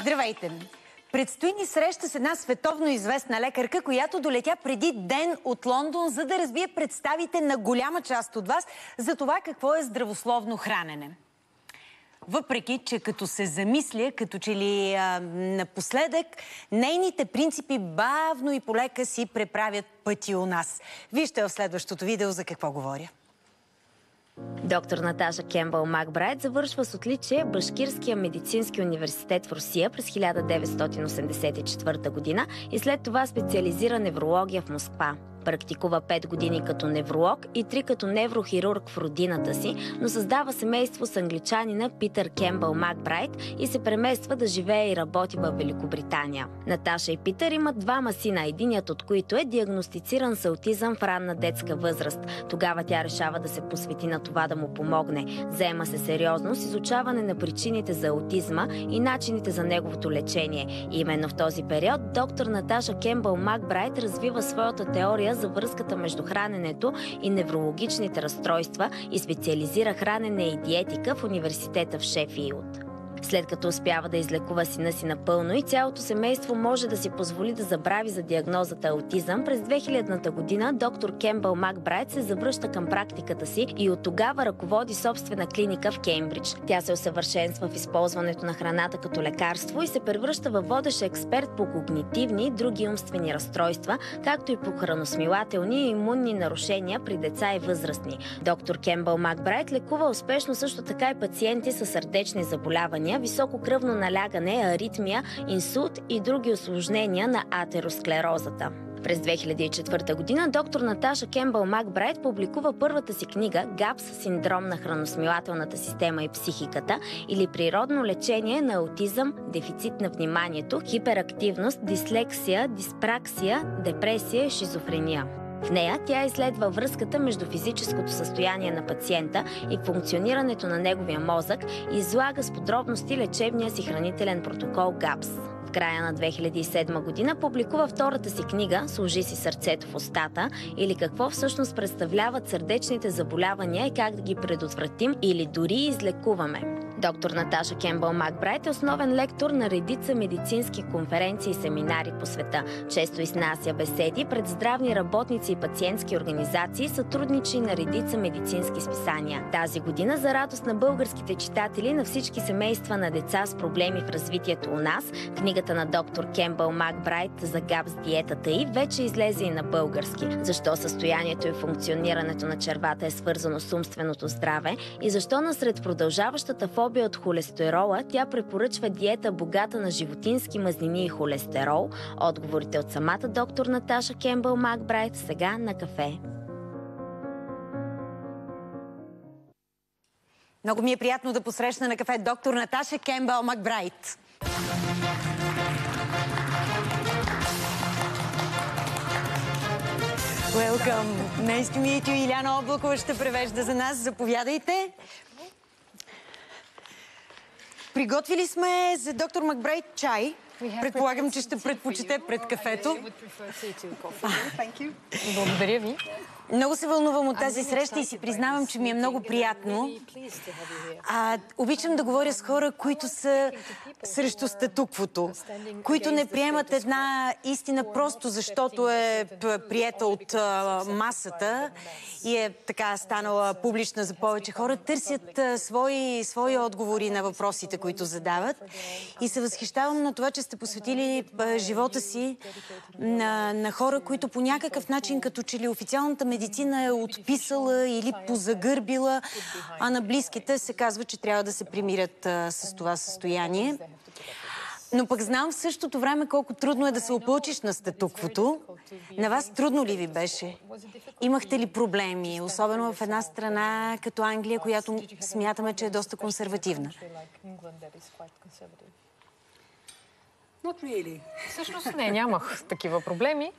Здравейте! Предстои ни среща с една световно известна лекарка, която долетя преди ден от Лондон, за да развие представите на голяма част от вас за това какво е здравословно хранене. Въпреки, че като се замисля, като че ли напоследък, нейните принципи бавно и полека си преправят пъти у нас. Вижте в следващото видео за какво говоря. Доктор Наташа Кембъл Макбрайт завършва с отличие Башкирския медицински университет в Русия през 1984 година и след това специализира неврология в Москва. Практикува 5 години като невролог и 3 като неврохирург в родината си, но създава семейство с англичанина Питър Кембъл Макбрайт и се премества да живее и работи в Великобритания. Наташа и Питър имат 2 сина, единият от които е диагностициран с аутизъм в ранна детска възраст. Тогава тя решава да се посвети на това да му помогне. Заема се сериозно с изучаване на причините за аутизма и начините за неговото лечение. И именно в този период доктор Наташа Кембъл Макбрайт развива своята теория за връзката между храненето и неврологичните разстройства и специализира хранене и диетика в университета в Шефилд. След като успява да излекува сина си напълно и цялото семейство може да си позволи да забрави за диагнозата аутизъм, през 2000-та година доктор Кембъл Макбрайт се завръща към практиката си и от тогава ръководи собствена клиника в Кеймбридж. Тя се усъвършенства в използването на храната като лекарство и се превръща във водещ експерт по когнитивни и други умствени разстройства, както и по храносмилателни и имунни нарушения при деца и възрастни. Доктор Кембъл Макбрайт лекува успешно също така и пациенти със сърдечни заболявания, високо кръвно налягане, аритмия, инсулт и други усложнения на атеросклерозата. През 2004 година доктор Наташа Кембъл Макбрайт публикува първата си книга «ГАПС. Синдром на храносмилателната система и психиката» или «Природно лечение на аутизъм, дефицит на вниманието, хиперактивност, дислексия, диспраксия, депресия и шизофрения». В нея тя изследва връзката между физическото състояние на пациента и функционирането на неговия мозък и излага с подробности лечебния си хранителен протокол ГАПС. В края на 2007 година публикува втората си книга «Сложи си сърцето в устата» или какво всъщност представляват сърдечните заболявания и как да ги предотвратим или дори излекуваме. Доктор Наташа Кембъл Макбрайт е основен лектор на редица медицински конференции и семинари по света. Често изнася беседи пред здравни работници и пациентски организации, сътрудничи на редица медицински списания. Тази година, за радост на българските читатели, на всички семейства на деца с проблеми в развитието у нас, книгата на доктор Кембъл Макбрайт за ГАПС диетата й вече излезе и на български. Защо състоянието и функционирането на червата е свързано с умственото здраве и защо насред продължаващата фобия от холестерола тя препоръчва диета богата на животински мазнини и холестерол? Отговорите от самата доктор Наташа Кембъл Макбрайт сега на кафе. Много ми е приятно да посрещна на кафе доктор Наташа Кембъл Макбрайт. Welcome. Nice to meet you. Иляна Облакова ще превежда за нас. Заповядайте. Приготвили сме за доктор Макбрайт чай. Предполагам, че ще предпочете пред кафето. Благодаря ви. Много се вълнувам от тази среща и си признавам, че ми е много приятно. Обичам да говоря с хора, които са срещу статуквото, които не приемат една истина просто защото е приета от масата и е така станала публична за повече хора. Търсят свои отговори на въпросите, които задават. И се възхищавам на това, че сте посветили живота си на хора, които по някакъв начин, като че ли официалната медицина е отписала или позагърбила, а на близките се казва, че трябва да се примирят с това състояние. Но пък знам в същото време колко трудно е да се опълчиш на статуквото. На вас трудно ли ви беше? Имахте ли проблеми, особено в една страна като Англия, която смятаме, че е доста консервативна? Всъщност не, нямах такива проблеми,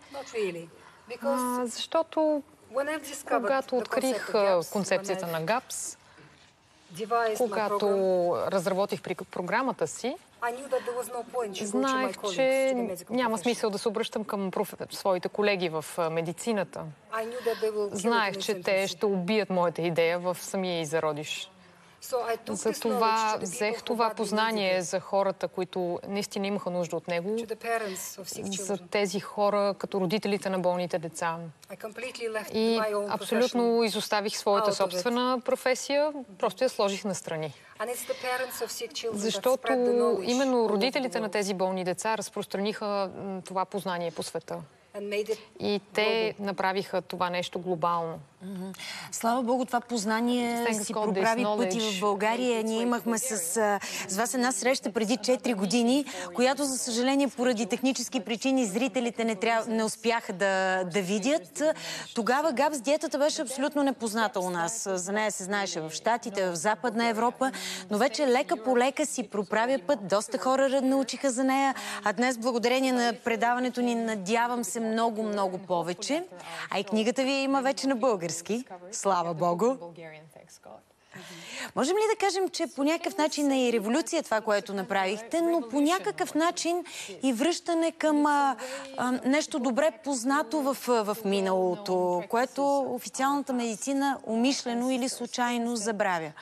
защото когато открих концепцията на ГАПС, когато разработих програмата си, знаех, че няма смисъл да се обръщам към своите колеги в медицината. Знаех, че те ще убият моята идея в самия й зародиш. Затова взех това познание за хората, които наистина имаха нужда от него, за тези хора, като родителите на болните деца. И абсолютно изоставих своята собствена професия, просто я сложих настрани. Защото именно родителите на тези болни деца разпространиха това познание по света. И те направиха това нещо глобално. Слава Богу, това познание си проправи пъти в България. Ние имахме с вас една среща преди 4 години, която, за съжаление, поради технически причини, зрителите не успяха да видят. Тогава ГАПС диетата беше абсолютно непозната у нас. За нея се знаеше в Щатите, в Западна Европа, но вече лека по лека си проправя път. Доста хора научиха за нея, а днес, благодарение на предаването ни, надявам се много, много повече. А и книгата ви има вече на български. Слава Богу! Можем ли да кажем, че по някакъв начин е и революция това, което направихте, но по някакъв начин и връщане към нещо добре познато в миналото, което официалната медицина умишлено или случайно забравя?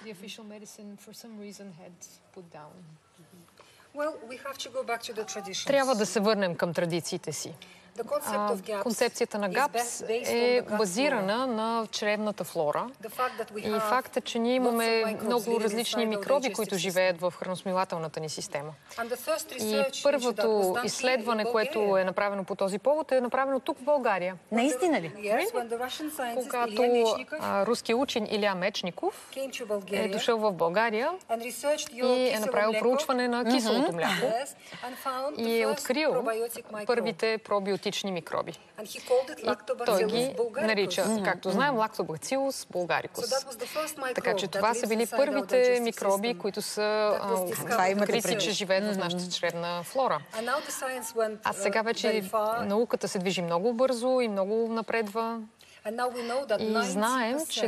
Трябва да се върнем към традициите си. Концепцията на ГАПС е базирана на чревната флора и факта, че ние имаме много различни микроби, които живеят в храносмилателната ни система. И първото изследване, което е направено по този повод, е направено тук в България. Наистина ли? Когато руски учен Илия Мечников е дошъл в България и е направил проучване на киселото мляко и е открил първите пробиотични микроби. И той ги нарича, както знаем, Lactobacillus bulgaricus. Така че това са били първите микроби, които са открити, че живеят в нашата чревна флора. А сега вече науката се движи много бързо и много напредва. И знаем, че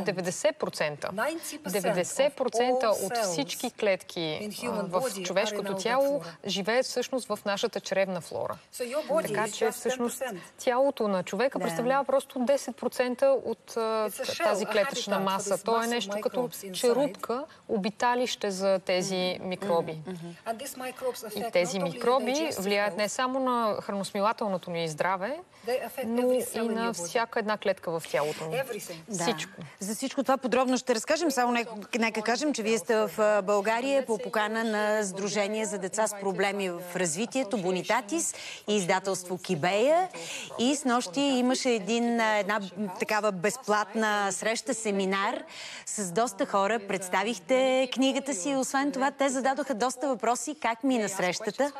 90% от всички клетки в човешкото тяло живеят всъщност в нашата чревна флора. Така че всъщност тялото на човека представлява просто 10% от тази клетъчна маса. То е нещо като черупка, обиталище за тези микроби. И тези микроби влияят не само на храносмилателното ни здраве, но и на всяка една клетка в тялото ни. Всичко. За всичко това подробно ще разкажем. Само нека кажем, че вие сте в България по покана на Сдружение за деца с проблеми в развитието, Бонитатис и издателство Кибея. И снощи имаше една такава безплатна среща, семинар с доста хора. Представихте книгата си. Освен това, те зададоха доста въпроси. Как мина срещата?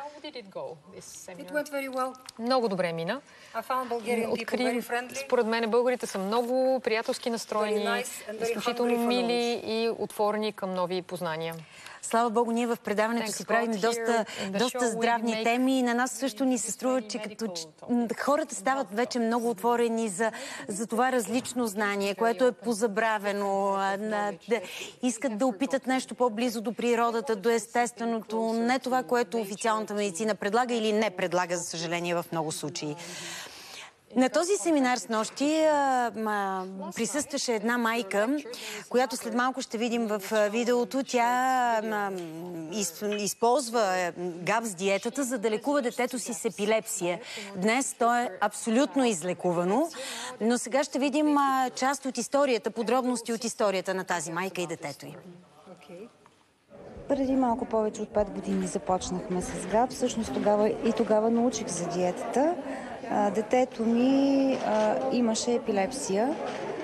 Много добре мина. Открих, според мен, българите са много приятелски настроени, изключително мили и отворени към нови познания. Слава Богу, ние в предаването си правим доста здравни теми и на нас също ни се струва, че хората стават вече много отворени за това различно знание, което е позабравено. Искат да опитат нещо по-близо до природата, до естественото, не това, което официалната медицина предлага или не предлага, за съжаление, в много случаи. На този семинар с нощи присъстваше една майка, която след малко ще видим в видеото. Тя използва ГАПС диетата, за да лекува детето си с епилепсия. Днес то е абсолютно излекувано, но сега ще видим част от историята, подробности от историята на тази майка и детето й. Преди малко повече от 5 години започнахме с ГАПС. Всъщност тогава научих за диетата. Детето ми имаше епилепсия.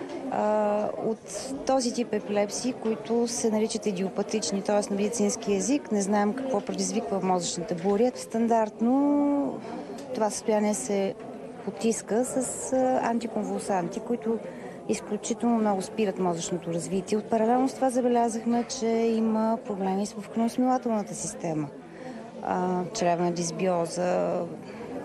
От този тип епилепсии, които се наричат идиопатични, т.е. на медицински език, не знаем какво предизвиква мозъчната буря. Стандартно това състояние се потиска с антиконвулсанти, които изключително много спират мозъчното развитие. От паралелно с това забелязахме, че има проблеми в храносмилателната система. Чревна дисбиоза,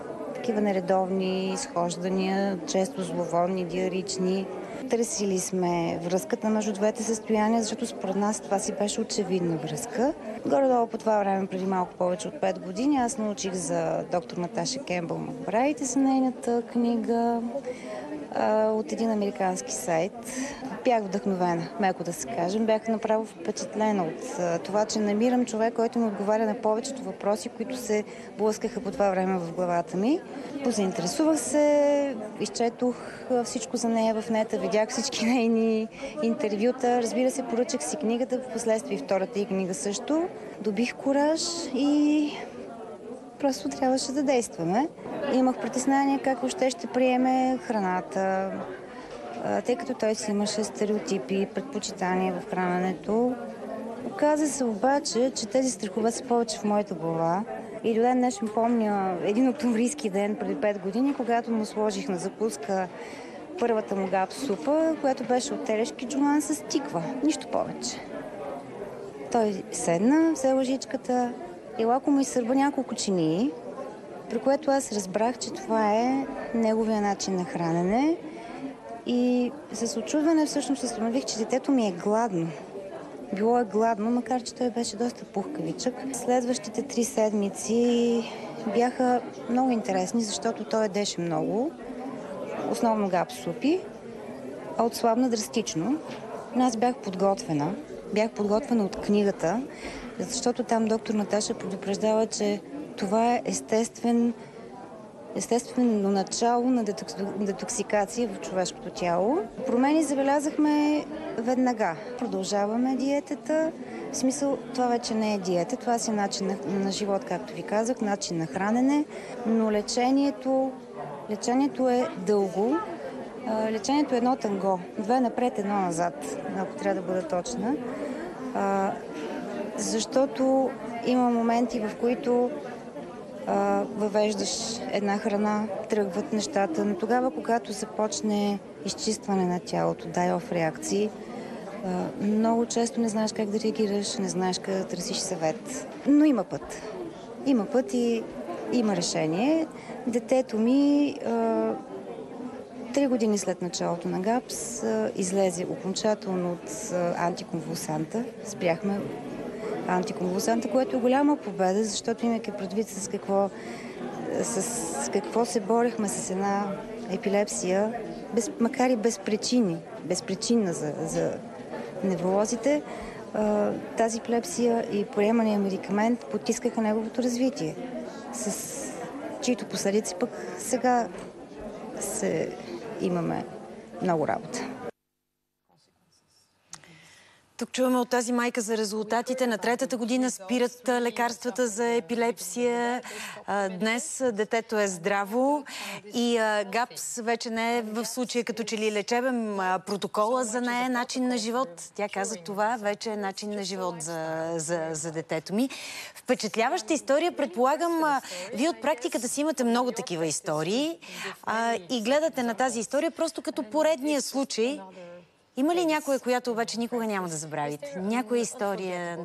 такива нередовни изхождания, често зловонни, диарични. Търсили сме връзката между двете състояния, защото според нас това си беше очевидна връзка. Горе-долу по това време, преди малко повече от 5 години, аз научих за доктор Наташа Кембъл Макбрайт и за нейната книга от един американски сайт. Бях вдъхновена, меко да се кажем. Бях направо впечатлена от това, че намирам човек, който ми отговаря на повечето въпроси, които се блъскаха по това време в главата ми. Позаинтересувах се, изчетох всичко за нея в нета, видях всички нейни интервюта. Разбира се, поръчах си книгата, впоследствие втората и книга също. Добих кураж и просто трябваше да действаме. Имах притеснение как въобще ще приеме храната, тъй като той си имаше стереотипи, предпочитания в храненето. Оказа се обаче, че тези страхове са повече в моята глава. И до ден днешен помня един октомврийски ден преди 5 години, когато му сложих на закуска първата му гапс супа, която беше от телешки джуан с тиква. Нищо повече. Той седна, взе лъжичката и леко му изсърба няколко чинии, при което аз разбрах, че това е неговия начин на хранене. И с очудване всъщност установих, че детето ми е гладно. Било е гладно, макар че той беше доста пухкавичък. Следващите 3 седмици бяха много интересни, защото той ядеше много, основно гапс супи, а отслабна драстично. Аз бях подготвена. Бях подготвена от книгата, защото там доктор Наташа предупреждава, че това е естествено начало на детоксикация в човешкото тяло. Промени забелязахме веднага. Продължаваме диетата. В смисъл, това вече не е диета, това си начин на живот, както ви казах, начин на хранене, но лечението е дълго. Лечението е едно танго. 2 напред, 1 назад, ако трябва да бъда точна. Защото има моменти, в които въвеждаш една храна, тръгват нещата, но тогава, когато започне изчистване на тялото, дай-оф реакции, много често не знаеш как да реагираш, не знаеш как да търсиш съвет. Но има път. Има път и има решение. Детето ми 3 години след началото на ГАПС излезе окончателно от антиконвулсанта. Спряхме антиконвулсанта, което е голяма победа, защото имайки предвид с какво се борехме с една епилепсия, макар и безпричинна за невролозите, тази епилепсия и приемания медикамент потискаха неговото развитие, с чието последици пък сега имаме много работа. Тук чуваме от тази майка за резултатите. На 3-та година спират лекарствата за епилепсия. Днес детето е здраво и ГАПС вече не е в случая като че ли лечебен. Протокола за нея е начин на живот. Тя каза, това вече е начин на живот за детето ми. Впечатляваща история. Предполагам, вие от практиката си имате много такива истории и гледате на тази история просто като поредния случай. Има ли някоя, която обаче никога няма да забравите? Някоя история,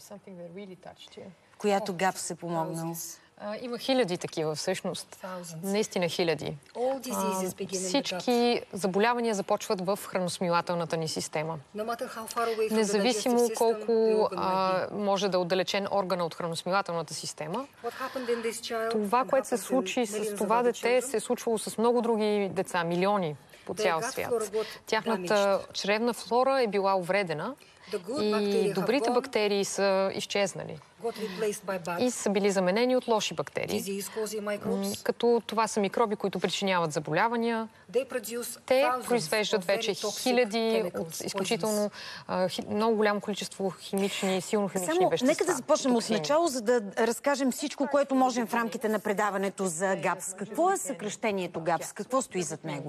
която ГАПС е помогнал? Има хиляди такива, всъщност. Наистина хиляди. Всички заболявания започват в храносмилателната ни система. Независимо колко може да е отдалечен органа от храносмилателната система, това, което се случи с това дете, се е случвало с много други деца, милиони по цял свят. Тяхната чревна флора е била увредена и добрите бактерии са изчезнали и са били заменени от лоши бактерии. Като това са микроби, които причиняват заболявания. Те произвеждат вече хиляди от изключително много голямо количество силно химични вещества. Нека да започнем от начало, за да разкажем всичко, което можем в рамките на предаването за ГАПС. Какво е съкръщението ГАПС? Какво стои зад него?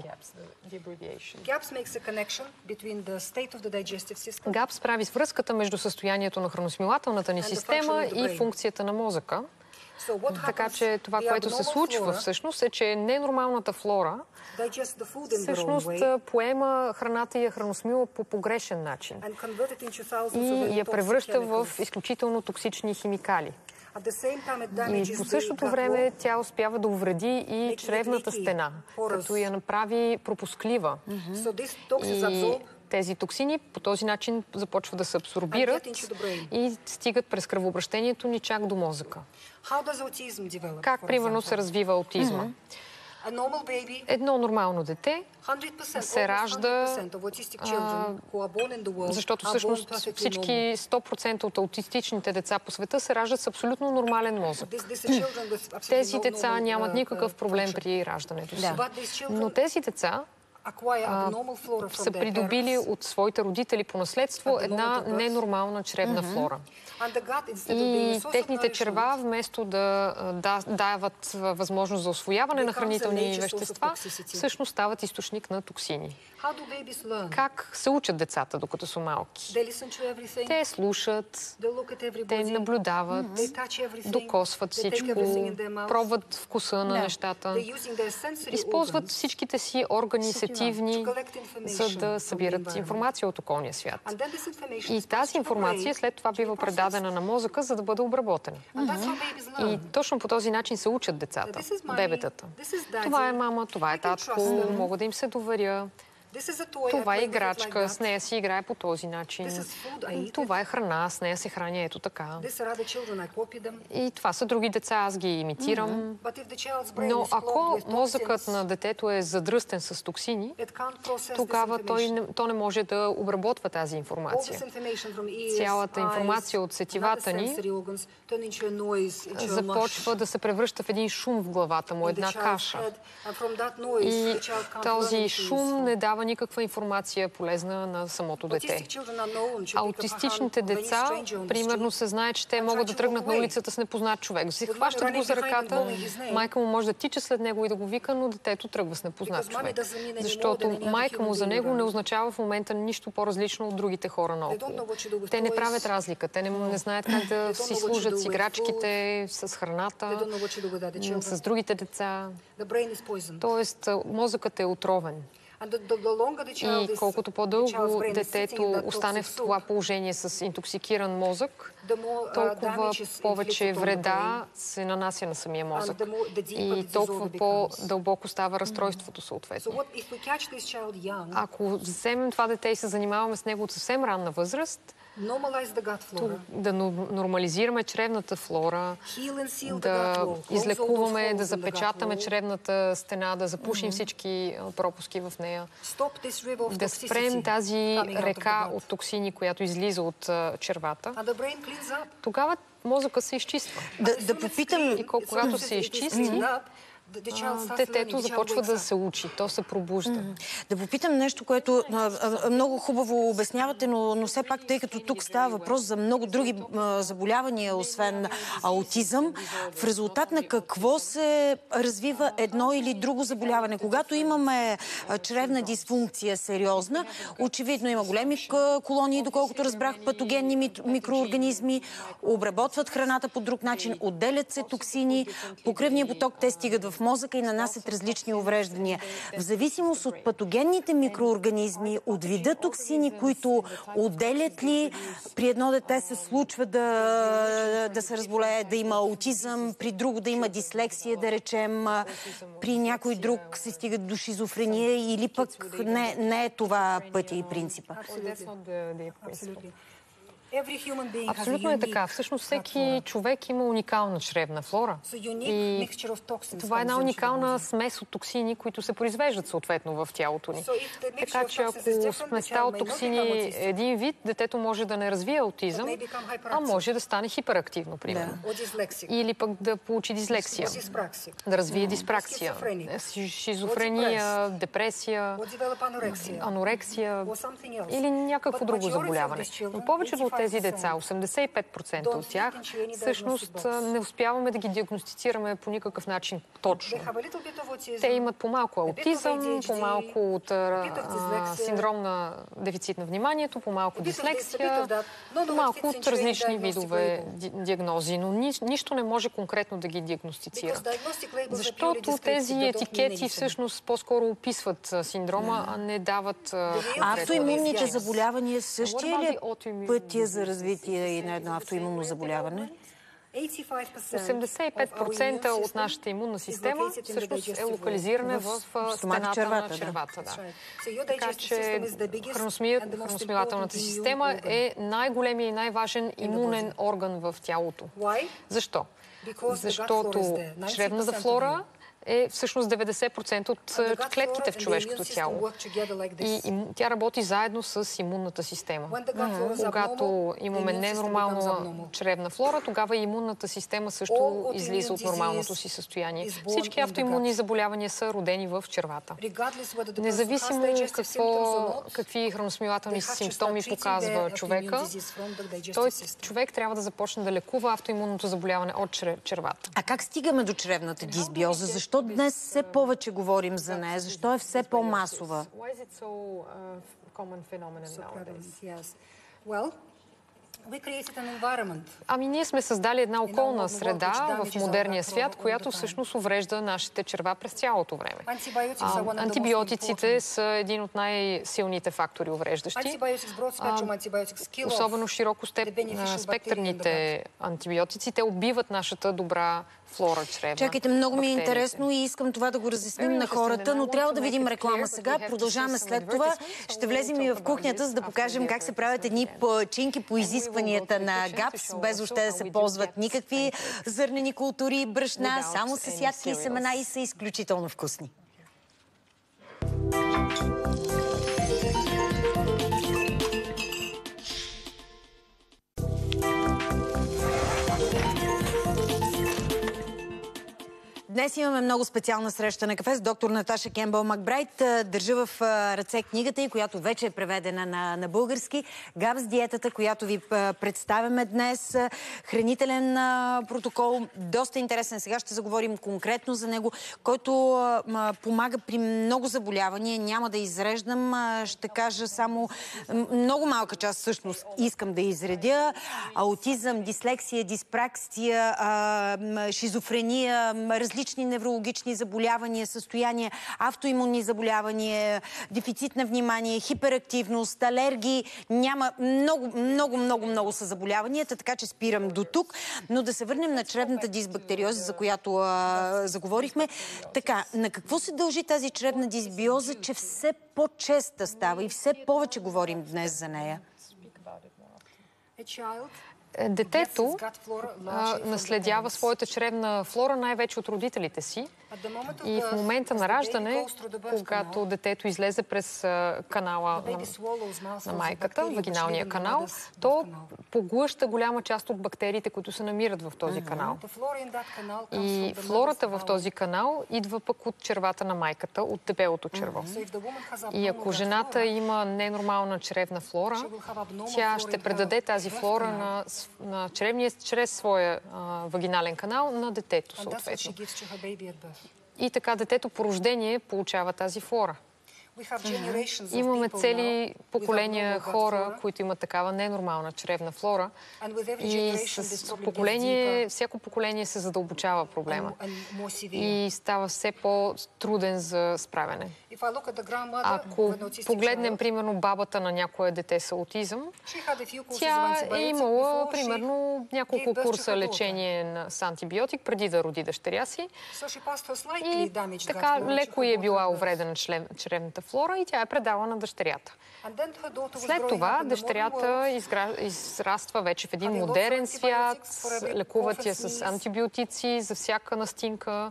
ГАПС прави връзката между състоянието на храносмилателната ни система и функцията на мозъка. Така че това, което се случва всъщност е, че ненормалната флора всъщност поема храната и я храносмила по погрешен начин и я превръща в изключително токсични химикали. И по същото време тя успява да увреди и чревната стена, като я направи пропусклива. И тези токсини по този начин започват да се абсорбират и стигат през кръвообращението ни чак до мозъка. Как, примерно, се развива аутизма? Едно нормално дете се ражда, защото всъщност всички 100% от аутистичните деца по света се раждат с абсолютно нормален мозък. Тези деца нямат никакъв проблем при раждането си. Но тези деца са придобили от своите родители по наследство една ненормална чревна флора. И техните черва, вместо да дават възможност за усвояване на хранителни вещества, всъщност стават източник на токсини. Как се учат децата, докато са малки? Те слушат, те наблюдават, докосват всичко, пробват вкуса на нещата, използват всичките си органи сетивни, за да събират информация от околния свят. И тази информация след това бива предадена на мозъка, за да бъде обработена. И точно по този начин се учат децата, бебетата. Това е мама, това е татко, мога да им се доверя. Това е играчка, с нея си играе по този начин. Това е храна, с нея се храня ето така. И това са други деца, аз ги имитирам. Но ако мозъкът на детето е задръстен с токсини, тогава то не може да обработва тази информация. Цялата информация от сетивата ни започва да се превръща в един шум в главата му, една каша. И този шум не дава никаква информация полезна на самото дете. Аутистичните деца, примерно, се знае, че те могат да тръгнат на улицата с непознат човек. Се хващат го за ръката, майка му може да тича след него и да го вика, но детето тръгва с непознат човек. Защото майка му за него не означава в момента нищо по-различно от другите хора наоколо. Те не правят разлика. Те не знаят как да си служат с играчките, с храната, с другите деца. Тоест, мозъкът е отровен. И колкото по-дълго детето остане в това положение с интоксикиран мозък, толкова повече вреда се нанася на самия мозък. И толкова по-дълбоко става разстройството съответно. Ако вземем това дете и се занимаваме с него от съвсем ранна възраст, да нормализираме чревната флора, да излекуваме, да запечатаме чревната стена, да запушим всички пропуски в нея, да спрем тази река от токсини, която излиза от червата, тогава мозъкът се изчиства. Да попитам... И когато се изчисти, детето започва да се учи, то се пробужда. Да попитам нещо, което много хубаво обяснявате, но все пак, тъй като тук става въпрос за много други заболявания, освен аутизъм, в резултат на какво се развива едно или друго заболяване? Когато имаме чревна дисфункция сериозна, очевидно има големи колонии, доколкото разбрах, патогенни микроорганизми, обработват храната по друг начин, отделят се токсини, по кръвния поток те стигат в мозъка и нанасят различни увреждания. В зависимост от патогенните микроорганизми, от вида токсини, които отделят ли, при едно дете се случва да се разболее, да има аутизъм, при друго да има дислексия, да речем, при някой друг се стига до шизофрения или пък не е това пътя и принципа. Абсолютно е така. Всъщност всеки човек има уникална чревна флора. И това е една уникална смес от токсини, които се произвеждат съответно в тялото ни. Така че ако сместа от токсини един вид, детето може да не развие аутизъм, а може да стане хиперактивно, примерно. Или пък да получи дислексия, да развие диспраксия, шизофрения, депресия, анорексия или някакво друго заболяване. Но повечето от тези деца, 85% от тях, всъщност не успяваме да ги диагностицираме по никакъв начин точно. Те имат по-малко аутизъм, по-малко от синдром на дефицит на вниманието, по-малко дислексия, по-малко от различни видове диагнози, но нищо не може конкретно да ги диагностицира. Защото тези етикети всъщност по-скоро описват синдрома, а не дават... Автоимунните заболявания същия ли пътя за развитие и на едно автоимунно заболяване? 85% от нашата имунна система всъщност е локализирана в стената на червата. Да. Така че храносмилателната система е най-големият и най-важен имунен орган в тялото. Защо? Защото чревната флора е всъщност 90% от клетките в човешкото тяло. И тя работи заедно с имунната система. Когато имаме ненормална чревна флора, тогава и имунната система също излиза от нормалното си състояние. Всички автоимунни заболявания са родени в червата. Независимо какви храносмилателни симптоми показва човека, човек трябва да започне да лекува автоимунното заболяване от червата. А как стигаме до чревната дисбиоза? Защо днес все повече говорим за нея? Защо е все по-масова? Ами ние сме създали една околна среда в модерния свят, която всъщност уврежда нашите черва през цялото време. Антибиотиците са един от най-силните фактори увреждащи. Особено широко спектърните антибиотици, те убиват нашата добра флора чревна. Чакайте, много ми е интересно и искам това да го разясним на хората, но трябва да видим реклама сега. Продължаваме след това. Ще влезем и в кухнята, за да покажем как се правят едни палачинки по изискванията на ГАПС, без още да се ползват никакви зърнени култури и брашна, само с ядки и семена и са изключително вкусни. Днес имаме много специална среща на кафе с доктор Наташа Кембъл Макбрайт. Държа в ръце книгата й, която вече е преведена на български. ГАПС диетата, която ви представяме днес. Хранителен протокол. Доста интересен. Сега ще заговорим конкретно за него, който помага при много заболявания. Няма да изреждам. Ще кажа само много малка част, всъщност, искам да изредя. Аутизъм, дислексия, диспраксия, шизофрения, различни неврологични заболявания, състояния, автоимунни заболявания, дефицит на внимание, хиперактивност, алергии. Няма много са заболяванията, така че спирам до тук. Но да се върнем на чревната дисбактериоза, за която заговорихме. Така, на какво се дължи тази чревна дисбиоза, че все по-честа става и все повече говорим днес за нея? Детето наследява своята чревна флора най-вече от родителите си. И в момента на раждане, когато детето излезе през канала на майката, вагиналния канал, то поглъща голяма част от бактериите, които се намират в този канал. И флората в този канал идва пък от червата на майката, от дебелото черво. И ако жената има ненормална чревна флора, тя ще предаде тази флора на чревния чрез своя вагинален канал на детето, съответно. И така детето по рождение получава тази флора. Имаме цели поколения хора, които имат такава ненормална чревна флора. И с всяко поколение се задълбочава проблема. И става все по-труден за справяне. Ако погледнем, примерно, бабата на някое дете с аутизъм, тя е имала, примерно, няколко курса лечение с антибиотик преди да роди дъщеря си. И така леко е била увредена чревната флора и тя е предала на дъщерята. След това дъщерята израства вече в един модерен свят, лекуват я с антибиотици за всяка настинка.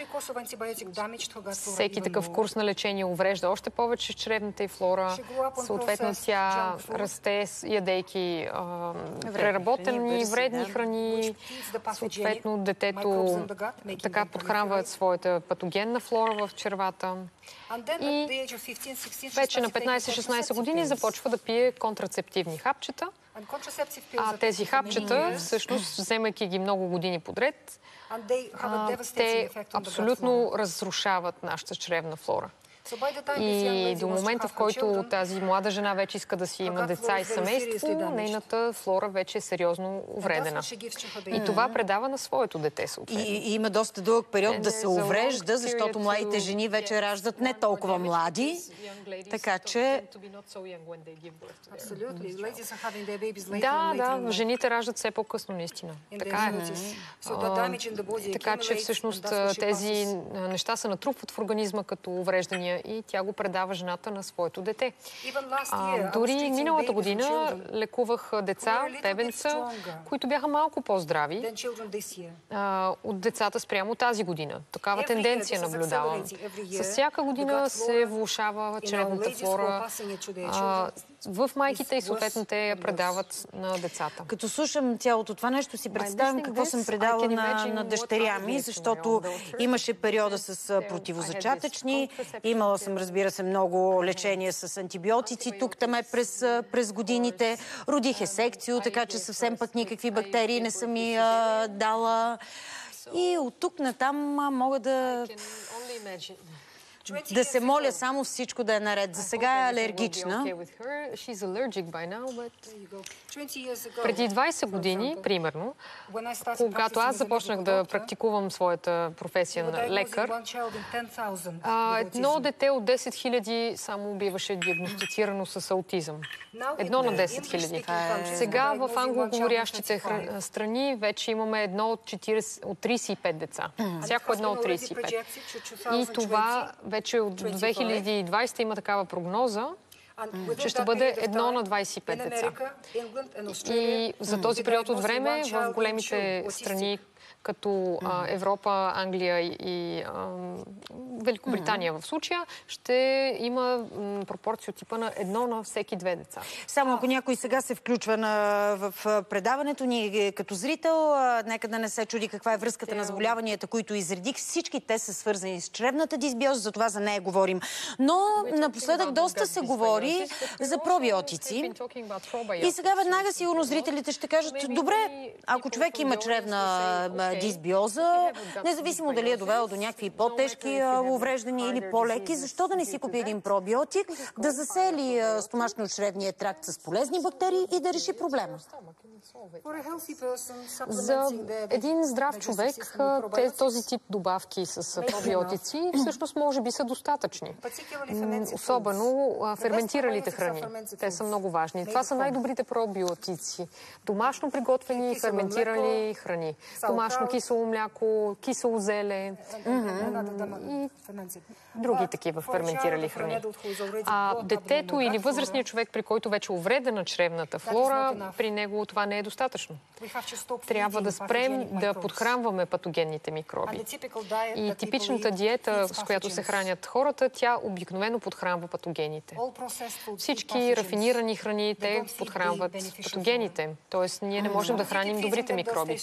Всеки такъв курс на лечение уврежда още повече чревната й флора. Съответно тя расте, ядейки преработени вредни храни. Съответно детето така подхранва своята патогенна флора в червата. И вече на 15-16 години започва да пие контрацептивни хапчета. А тези хапчета, всъщност, вземайки ги много години подред, те абсолютно разрушават нашата чревна флора. И до момента, в който тази млада жена вече иска да си има деца и семейство, нейната флора вече е сериозно увредена. И това предава на своето дете. И има доста дълъг период да се уврежда, защото младите жени вече раждат не толкова млади. Така че... Да, жените раждат все по-късно, наистина. Така е. Така че всъщност тези неща се натрупват в организма като увреждания и тя го предава жената на своето дете. Дори миналата година лекувах деца, бебенца, които бяха малко по-здрави от децата спрямо тази година. Такава тенденция наблюдавам. С всяка година се влошава чревната флора в майките и съответно те я предават на децата. Като слушам цялото това нещо, си представям какво съм предала на дъщеря ми, защото имаше периода с противозачатъчни, имала съм, разбира се, много лечение с антибиотици, тук-там през годините. Родих секцио, така че съвсем пък никакви бактерии не съм ми дала. И от тук натам мога да се моля само всичко да е наред. За сега е алергична. Преди 20 години, примерно, когато аз започнах да практикувам своята професия на лекар, едно дете от 10 000 само биваше диагностицирано с аутизъм. Едно на 10 000. Сега в англоговорящите страни вече имаме едно от 35 деца. Всяко едно от 35. И това вече от 2020 има такава прогноза, че ще бъде едно на 25 деца. И за този период от време в големите страни, като Европа, Англия и Великобритания в случая, ще има пропорция от типа на едно на всеки 2 деца. Само ако някой сега се включва в предаването ни като зрител, нека да не се чуди каква е връзката на заболяванията, които изредих. Всички те са свързани с чревната дисбиоза, затова за нея говорим. Но напоследък доста се говори за пробиотици. И сега веднага сигурно зрителите ще кажат, добре, ако човек има чревна дисбиоза, независимо дали е довело до някакви по-тежки увреждания или по-леки, защо да не си купи един пробиотик, да засели стомашно-чревния тракт с полезни бактерии и да реши проблема? За един здрав човек този тип добавки с пробиотици всъщност може би са достатъчни. Особено ферментиралите храни. Те са много важни. Това са най-добрите пробиотици. Домашно приготвени ферментирали храни. Домашно кисело мляко, кисело зеле и други такива ферментирали храни. А детето или възрастният човек, при който вече е увредена чревната флора, при него това не е достатъчно. Трябва да спрем да подхранваме патогенните микроби. И типичната диета, с която се хранят хората, тя обикновено подхранва патогените. Всички рафинирани храни, те подхранват патогените. Тоест, ние не можем да храним добрите микроби.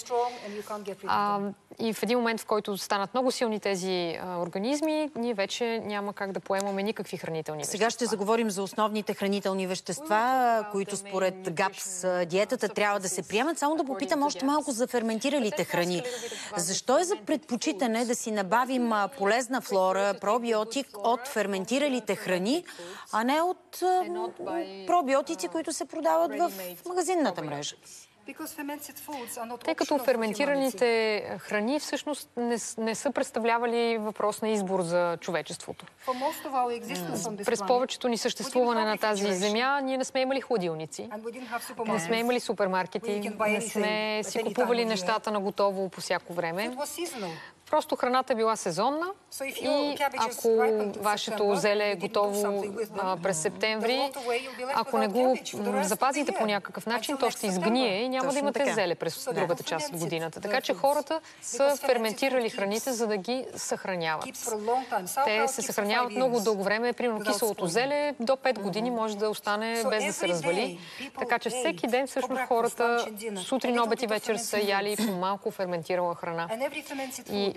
И в един момент, в който станат много силни тези организми, ние вече няма как да поемаме никакви хранителни вещества. Сега ще заговорим за основните хранителни вещества, които според ГАПС диетата трябва да се приемат. Само да попитам още малко за ферментиралите храни. Защо е за предпочитане да си набавим полезна флора, пробиотик от ферментиралите храни, а не от пробиотици, които се продават в магазинната мрежа? Тъй като ферментираните храни всъщност не са представлявали въпрос на избор за човечеството. През повечето ни съществуване на тази земя ние не сме имали хладилници, не сме имали супермаркети, не сме си купували нещата на готово по всяко време. Просто храната била сезонна и ако вашето зеле е готово през септември, ако не го запазите по някакъв начин, то ще изгние и няма да имате зеле през другата част от годината. Така че хората са ферментирали храните, за да ги съхраняват. Те се съхраняват много дълго време. Примерно киселото зеле до 5 години може да остане без да се развали. Така че всеки ден всъщност хората сутрин, обед и вечер са яли по малко ферментирала храна. И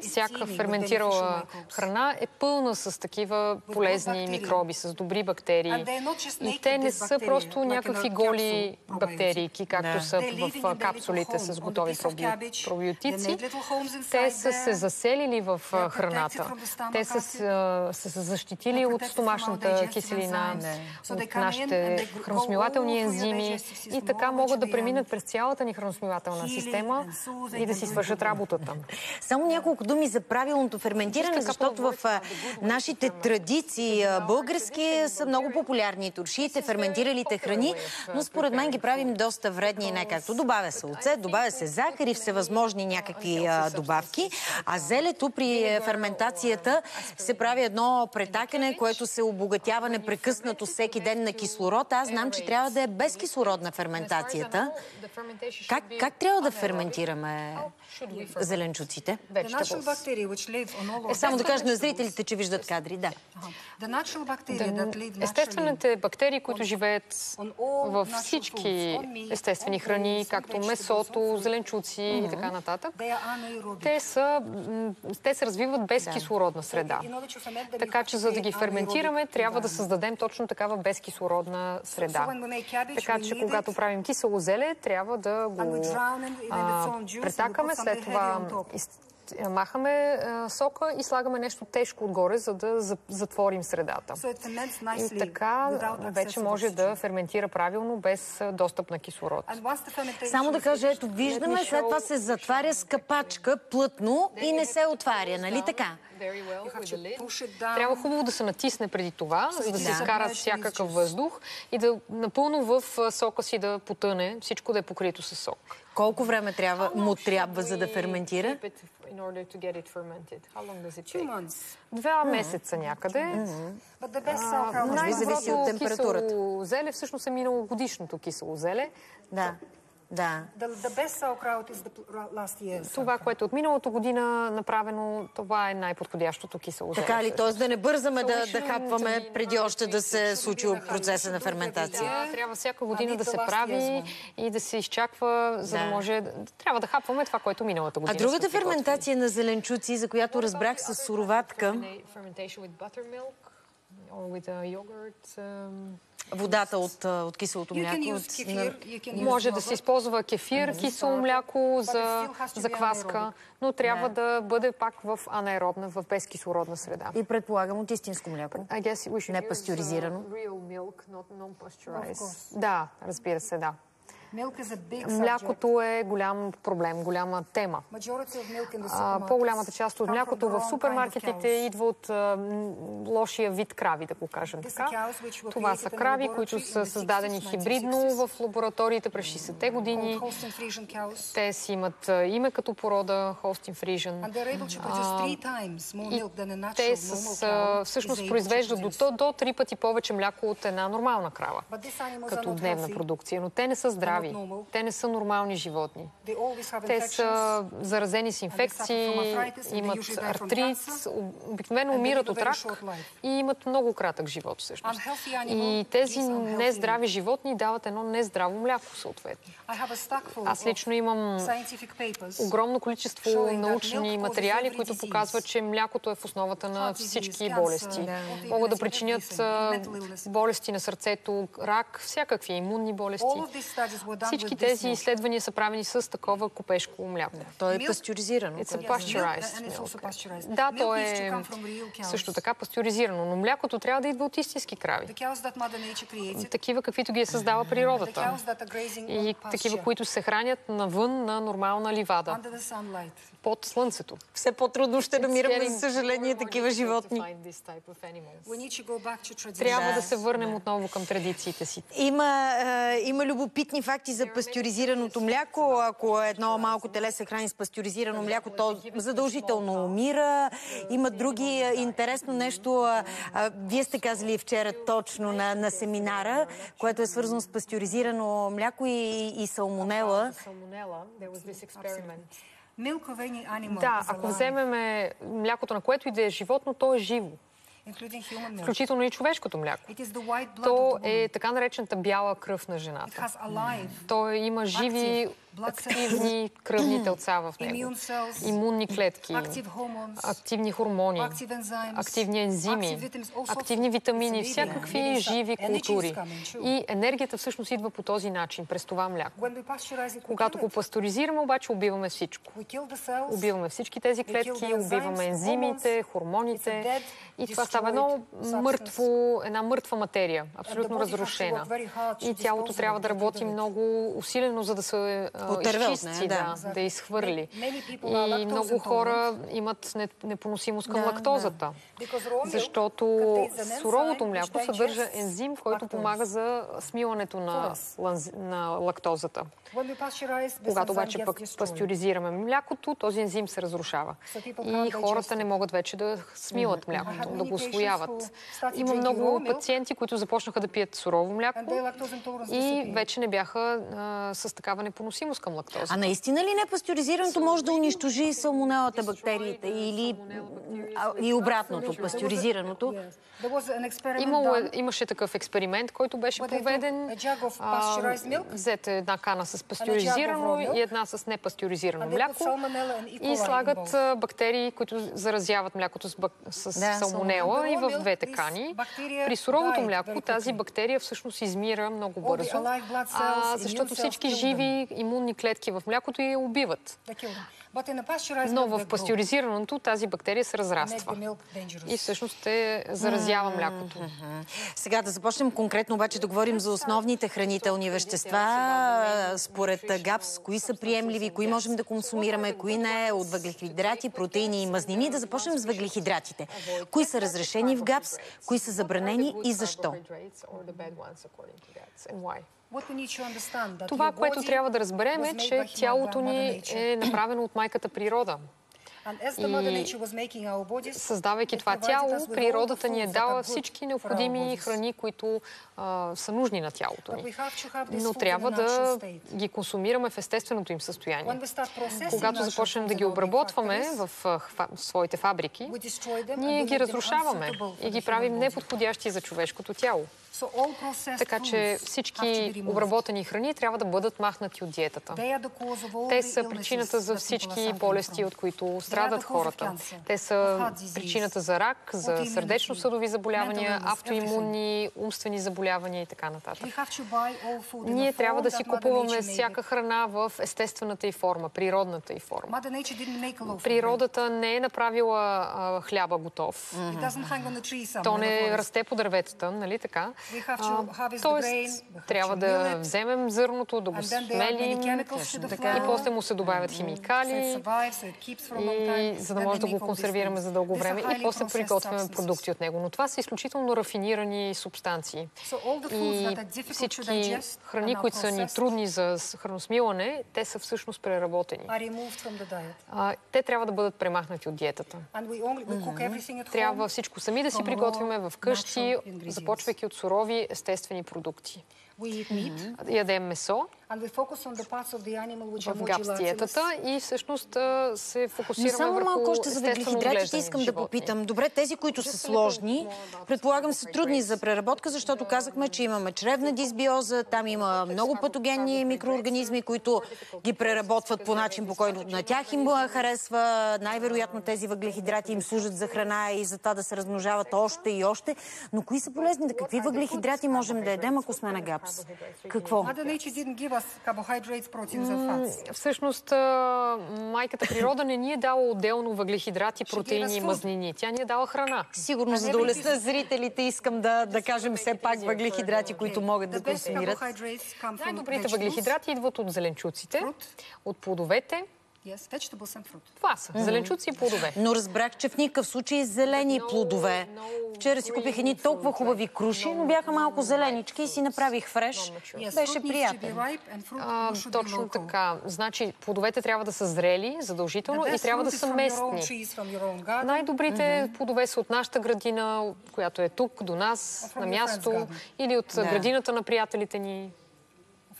всяка ферментирала храна е пълна с такива полезни микроби, с добри бактерии. И те не са просто някакви голи бактерийки, както са в капсулите с готови пробиотици. Те са се заселили в храната. Те са се защитили от стомашната киселина, от нашите храносмилателни ензими и така могат да преминат през цялата ни храносмилателна система и да си свършат работата. Само няколко думи за правилното ферментиране, защото в нашите традиции български са много популярни туршиите, ферментиралите храни, но според мен ги правим доста вредни и не както. Добавя се оцет, добавя се захар и всевъзможни някакви добавки, а зелето при ферментацията се прави едно претакане, което се обогатява непрекъснато всеки ден на кислород. Аз знам, че трябва да е безкислородна ферментацията. Как трябва да ферментираме зеленчуците? Само да кажа на зрителите, че виждат кадри. Да. Естествените бактерии, които живеят във всички естествени храни, както месото, зеленчуци и така нататък, те се развиват без кислородна среда. Така че за да ги ферментираме, трябва да създадем точно такава безкислородна среда. Така че когато правим кисело зеле, трябва да го претакаме, след това махаме сока и слагаме нещо тежко отгоре, за да затворим средата. И така вече може да ферментира правилно, без достъп на кислород. Само да кажа, ето виждаме, след това се затваря с капачка плътно и не се отваря, нали така? Трябва хубаво да се натисне преди това, за да се изкара всякакъв въздух и да напълно в сока си да потъне, всичко да е покрито с сок. Колко време му трябва, за да ферментира? 2 месеца някъде. Зависи от температурата. Кисело зеле всъщност е миналогодишното кисело зеле. Да. Да. Това, което от миналото година направено, това е най-подходящото кисело зеле. Така ли? Т.е. да не бързаме да хапваме преди още да се случи процеса на ферментация? Да, трябва всяка година да се прави и да се изчаква, за да може... Трябва да хапваме това, което миналата година. А другата ферментация на зеленчуци, за която разбрах с суроватка... Водата от киселото мляко. Може да се използва кефир, кисело мляко за кваска, но трябва да бъде пак в анаеробна, в безкислородна среда. И предполагам от истинско мляко. Не пастеризирано. Да, разбира се, да. Млякото е голям проблем, голяма тема. По-голямата част от млякото в супермаркетите идва от лошия вид крави, да го кажем така. Това са крави, които са създадени хибридно в лабораториите през 60-те години. Те си имат име като порода Holstein Friesian. И те всъщност произвеждат до 3 пъти повече мляко от една нормална крава, като дневна продукция. Но те не са здрави. Те не са нормални животни. Те са заразени с инфекции, имат артрит, обикновено умират от рак и имат много кратък живот всъщност. И тези нездрави животни дават едно нездраво мляко съответно. Аз лично имам огромно количество научни материали, които показват, че млякото е в основата на всички болести. Могат да причинят болести на сърцето, рак, всякакви имунни болести. Всички тези изследвания са правени с такова копешко мляко. То е пастеризирано. Да, то е също така пастеризирано, но млякото трябва да идва от истински крави. Такива, каквито ги е създава природата. И такива, които се хранят навън на нормална ливада. Под слънцето. Все по-трудно ще намираме, за съжаление, такива животни. Трябва да се върнем отново към традициите си. Има любопитни факти за пастеризираното мляко. Ако едно малко теле се храни с пастеризирано мляко, то задължително умира. Има други. Интересно нещо. Вие сте казали вчера точно на семинара, което е свързано с пастеризирано мляко и салмонела. Да, ако вземем млякото, на което и да е животно, то е живо. включително и човешкото мляко. То е така наречената бяла кръв на жената. То има живи, активни кръвни телца в него, имунни клетки, активни хормони, активни ензими, активни витамини, всякакви живи култури. И енергията всъщност идва по този начин, през това мляко. Когато го пастеризираме, обаче убиваме всичко. Убиваме всички тези клетки, убиваме ензимите, хормоните и това става една мъртва материя, абсолютно разрушена. И тялото трябва да работи много усилено, за да се изчисти, да изхвърли. И много хора имат непоносимост към лактозата, защото суровото мляко съдържа ензим, който помага за смилането на лактозата. Когато обаче пък пастеризираме млякото, този ензим се разрушава. И хората не могат вече да смилат млякото, да го усвояват. Има много пациенти, които започнаха да пият сурово мляко и вече не бяха с такава непоносимост към лактозата. А наистина ли непастеризирането може да унищожи салмонелата бактериите или обратното, пастеризираното? Имаше такъв експеримент, който беше проведен. Взете една кана с пастеризирано и една с непастеризирано мляко и слагат бактерии, които заразяват млякото с салмонела и в двете кани. При суровото мляко тази бактерия всъщност измира много бързо, защото всички живи имунни клетки в млякото я убиват. Но в пастеризираното тази бактерия се разраства и всъщност заразява млякото. Сега да започнем конкретно обаче да говорим за основните хранителни вещества. Според ГАПС, кои са приемливи, кои можем да консумираме, кои не, от въглехидрати, протеини и мазнини. Да започнем с въглехидратите. Кои са разрешени в ГАПС, кои са забранени и защо? Това, което трябва да разберем е, че тялото ни е направено от майката природа. И създавайки това тяло, природата ни е дала всички необходими храни, които са нужни на тялото ни. Но трябва да ги консумираме в естественото им състояние. Когато започнем да ги обработваме в своите фабрики, ние ги разрушаваме и ги правим неподходящи за човешкото тяло. Така че всички обработени храни трябва да бъдат махнати от диетата. Те са причината за всички болести, от които страдат хората. Те са причината за рак, за сърдечно-съдови заболявания, автоимунни, умствени заболявания и така нататък. Ние трябва да си купуваме всяка храна в естествената й форма, природната й форма. Природата не е направила хляба готов. То не расте по дърветата, нали така? Тоест, трябва да вземем зърното, да го смелим и после му се добавят химикали, за да може да го консервираме за дълго време и после приготвяме продукти от него. Но това са изключително рафинирани субстанции. И всички храни, които са ни трудни за храносмилане, те са всъщност преработени. Те трябва да бъдат премахнати от диетата. Трябва всичко сами да си приготвяме в къщи, започвайки от сурови естествени продукти. Ядем месо в ГАПС диетата и всъщност се фокусираме върху малко още за въглехидратите искам да попитам. Добре, тези, които са сложни, предполагам са трудни за преработка, защото казахме, че имаме чревна дисбиоза, там има много патогенни микроорганизми, които ги преработват по начин, по който на тях им харесва. Най-вероятно тези въглехидрати им служат за храна и за това да се размножават още и още. Но кои са полезни? Какви въглехидрати можем да ядем, ако сме на ГАПС? Какво? Всъщност, майката природа не ни е дала отделно въглехидрати, протеини и мазнини. Тя ни е дала храна. Сигурно, за да улесна зрителите, искам да кажем все пак въглехидрати, които могат да консумират. Най-добрите въглехидрати идват от зеленчуците, от плодовете. Това са зеленчуци и плодове. Но разбрах, че в никакъв случай зелени плодове. Вчера си купих едни толкова хубави круши, но бяха малко зеленички и си направих фреш. Беше приятен. Точно така. Значи, плодовете трябва да са зрели, задължително, и трябва да са местни. Най-добрите плодове са от нашата градина, която е тук, до нас, на място, или от градината на приятелите ни.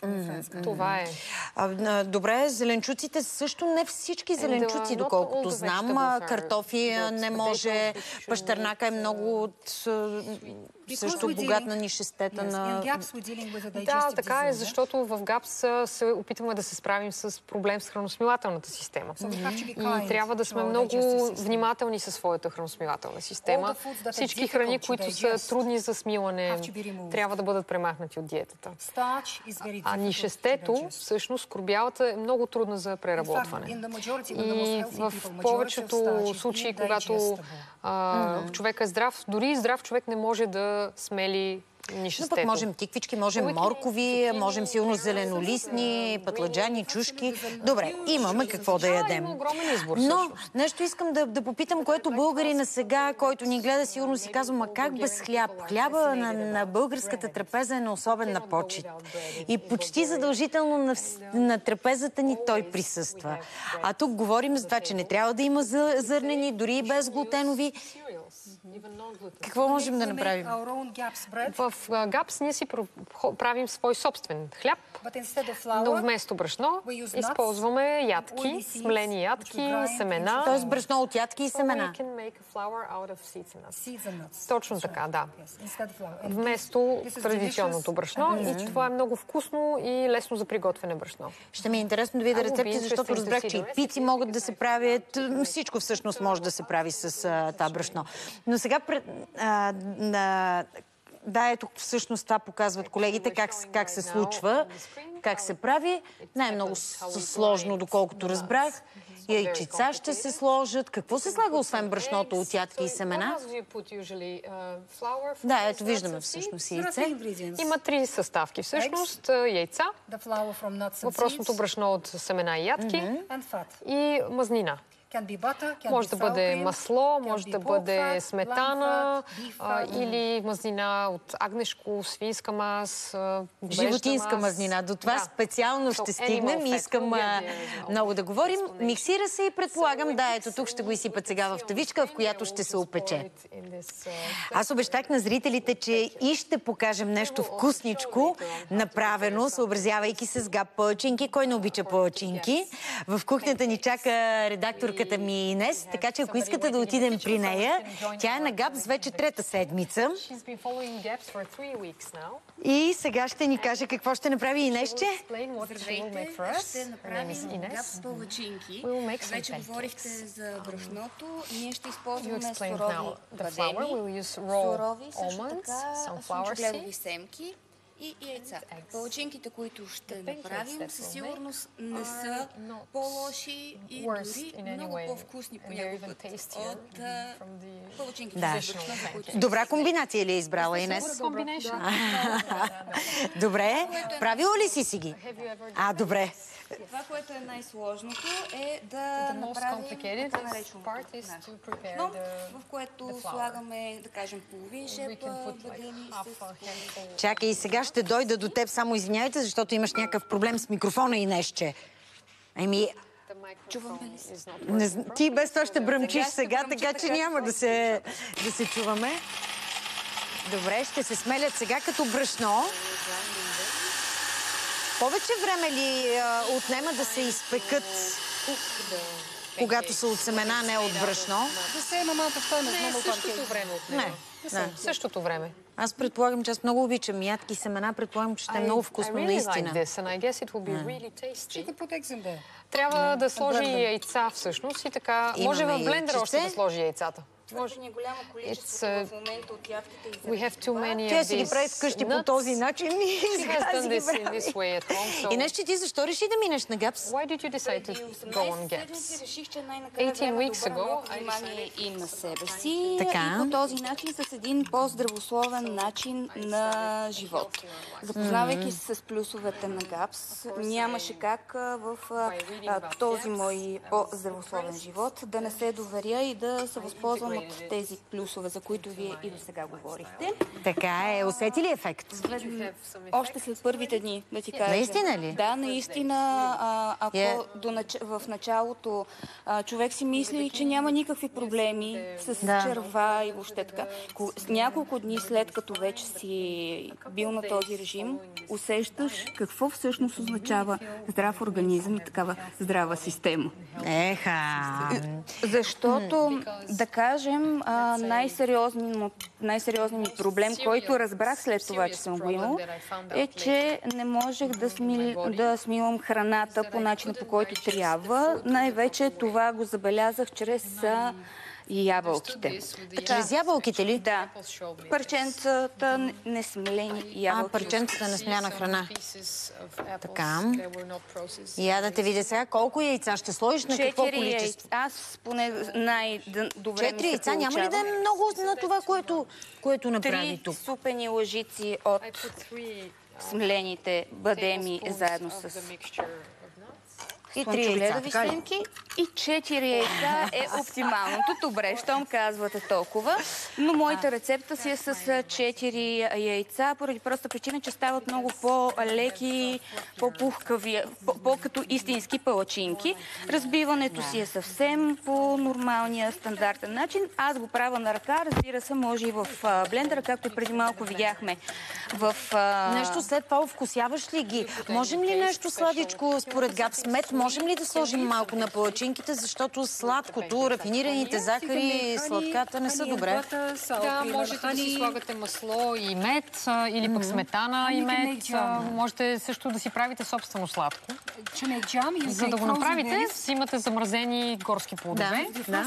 Това е. Добре, зеленчуците също не всички зеленчуци, доколкото знам. Картофи не може, пащърнака е много също богат на нишестета на... Да, така е, защото в ГАПС се опитваме да се справим с проблем с храносмилателната система. И трябва да сме много внимателни със своята храносмилателна система. Всички храни, които са трудни за смилане, трябва да бъдат премахнати от диетата. А нишестето, всъщност, скорбялата е много трудна за преработване. И в повечето случаи, когато човек е здрав, дори здрав човек не може да смели нишестето. Но пък можем тиквички, можем моркови, можем силно зеленолистни, пътладжани, чушки. Добре, имаме какво да ядем. Но нещо искам да попитам, което българина сега, който ни гледа, сигурно си казва, ма как без хляб? Хляба на българската трапеза е на особена почит. И почти задължително на трапезата ни той присъства. А тук говорим за това, че не трябва да има зърнени, дори и безглутенови. Какво можем да направим? В ГАПС ние си правим свой собствен хляб, но вместо брашно използваме ядки, смлени ядки, семена. Тоест брашно от ядки и семена. Точно така, да. Вместо традиционното брашно. И това е много вкусно и лесно за приготвяне брашно. Ще ми е интересно да видя рецепти, защото разбрах, че и пици могат да се правят. Всичко всъщност може да се прави с това брашно. Но сега да, ето всъщност това показват колегите, как се случва, как се прави. Най-много сложно, доколкото разбрах. Яйчица ще се сложат. Какво се слага, освен брашното от ядки и семена? Да, ето виждаме всъщност яйце. Има 3 съставки всъщност. Яйца, въпросното брашно от семена и ядки и мазнина. Може да бъде масло, може да бъде сметана или мазнина от агнешко, свинска мас, животинска мазнина. До това специално ще стигнем и искам много да говорим. Миксира се и предполагам, да, ето тук ще го изсипат сега в тавичка, в която ще се опече. Аз обещах на зрителите, че и ще покажем нещо вкусничко, направено, съобразявайки се с ГАП палачинки. Кой не обича палачинки? В кухнята ни чака редакторка ми Инес, така че ако искате да отидем при нея, тя е на ГАПС вече 3-та седмица. И сега ще ни каже какво ще направи Инесче. Здравейте, ще направим ГАПС палачинки. Вече говорихте за брашното. Ние ще използваме сурови бадеми, сурови също така слънчогледови семки и яйца. Палачинките, които ще направим, със сигурност не са по-лоши и дори много по-вкусни понякога от палачинките. Добра комбинация ли е избрала Инес? Добре. Правила ли си ги? Добре. Това, което е най-сложното, е да направим така нареченото брашно, в което слагаме, да кажем, половин шеп бадеми с... Чакай, и сега ще дойда до теб, само извиняйте, защото имаш някакъв проблем с микрофона, Инесче. Чуваме ли се? Ти без това ще бръмчиш сега, така че няма да се чуваме. Добре, ще се смелят сега като брашно. Повече време ли отнема да се изпекат, когато са от семена, не от брашно? Същото време отнема. Същото време. Аз предполагам, че аз много обичам ядки и семена, предполагам, че ще е много вкусно наистина. Трябва да сложи яйца всъщност и така. Може в блендера още да сложи яйцата. Може ни голямо количество в момента от ядките и зеленчука. Тя си ги прави вкъщи по този начин и сега си ги прави. Инес, че ти защо реши да минеш на ГАПС? Why did you decide to go on GAPS? Реших, че най-накрая трябва да обърна внимание и на себе си и по този начин с един по-здравословен начин на живот. Запознавайки се с плюсовете на ГАПС, нямаше как в този мой по-здравословен живот да не се доверя и да се възползвам от тези плюсове, за които вие и до сега говорихте. Така е. Усети ли ефект? Още след първите дни, да ти кажа. Наистина ли? Да, наистина. Ако в началото човек си мисли, че няма никакви проблеми с черва и въобще така. Няколко дни след като вече си бил на този режим, усещаш какво всъщност означава здрав организъм и такава здрава система. Защото, да кажем, най-сериозният проблем, който разбрах след това, че съм го имал, е, че не можех да смилам храната по начина, по който трябва. Най-вече това го забелязах чрез ябълките. Чрез ябълките ли? Да. Парченцата несмелени ябълки. Парченцата несмляна храна. Така. Я да те видя сега. Колко яйца ще сложиш, на какво количество? Аз поне най-добре 4 яйца. Няма ли да е много на това, което направи тук? 3 супени лъжици от смелените бадеми заедно с и 3 яйца, сленки, и 4 яйца е оптималното. Добре, щом казвате толкова. Но моята рецепта си е с 4 яйца, поради проста причина, че стават много по-леки, по-пухкави, по-като истински палачинки. Разбиването си е съвсем по нормалния стандартен начин. Аз го правя на ръка, разбира се, може и в блендера, както преди малко видяхме. Нещо след това овкусяваш ли ги? Можем ли нещо сладичко според Габс? Мед можем ли да сложим малко на палачинките, защото сладкото, рафинираните захари, сладката не са добре? Да, можете да си слагате масло и мед, или пък сметана и мед. Можете също да си правите собствено сладко. За да го направите, си имате замразени горски плодове.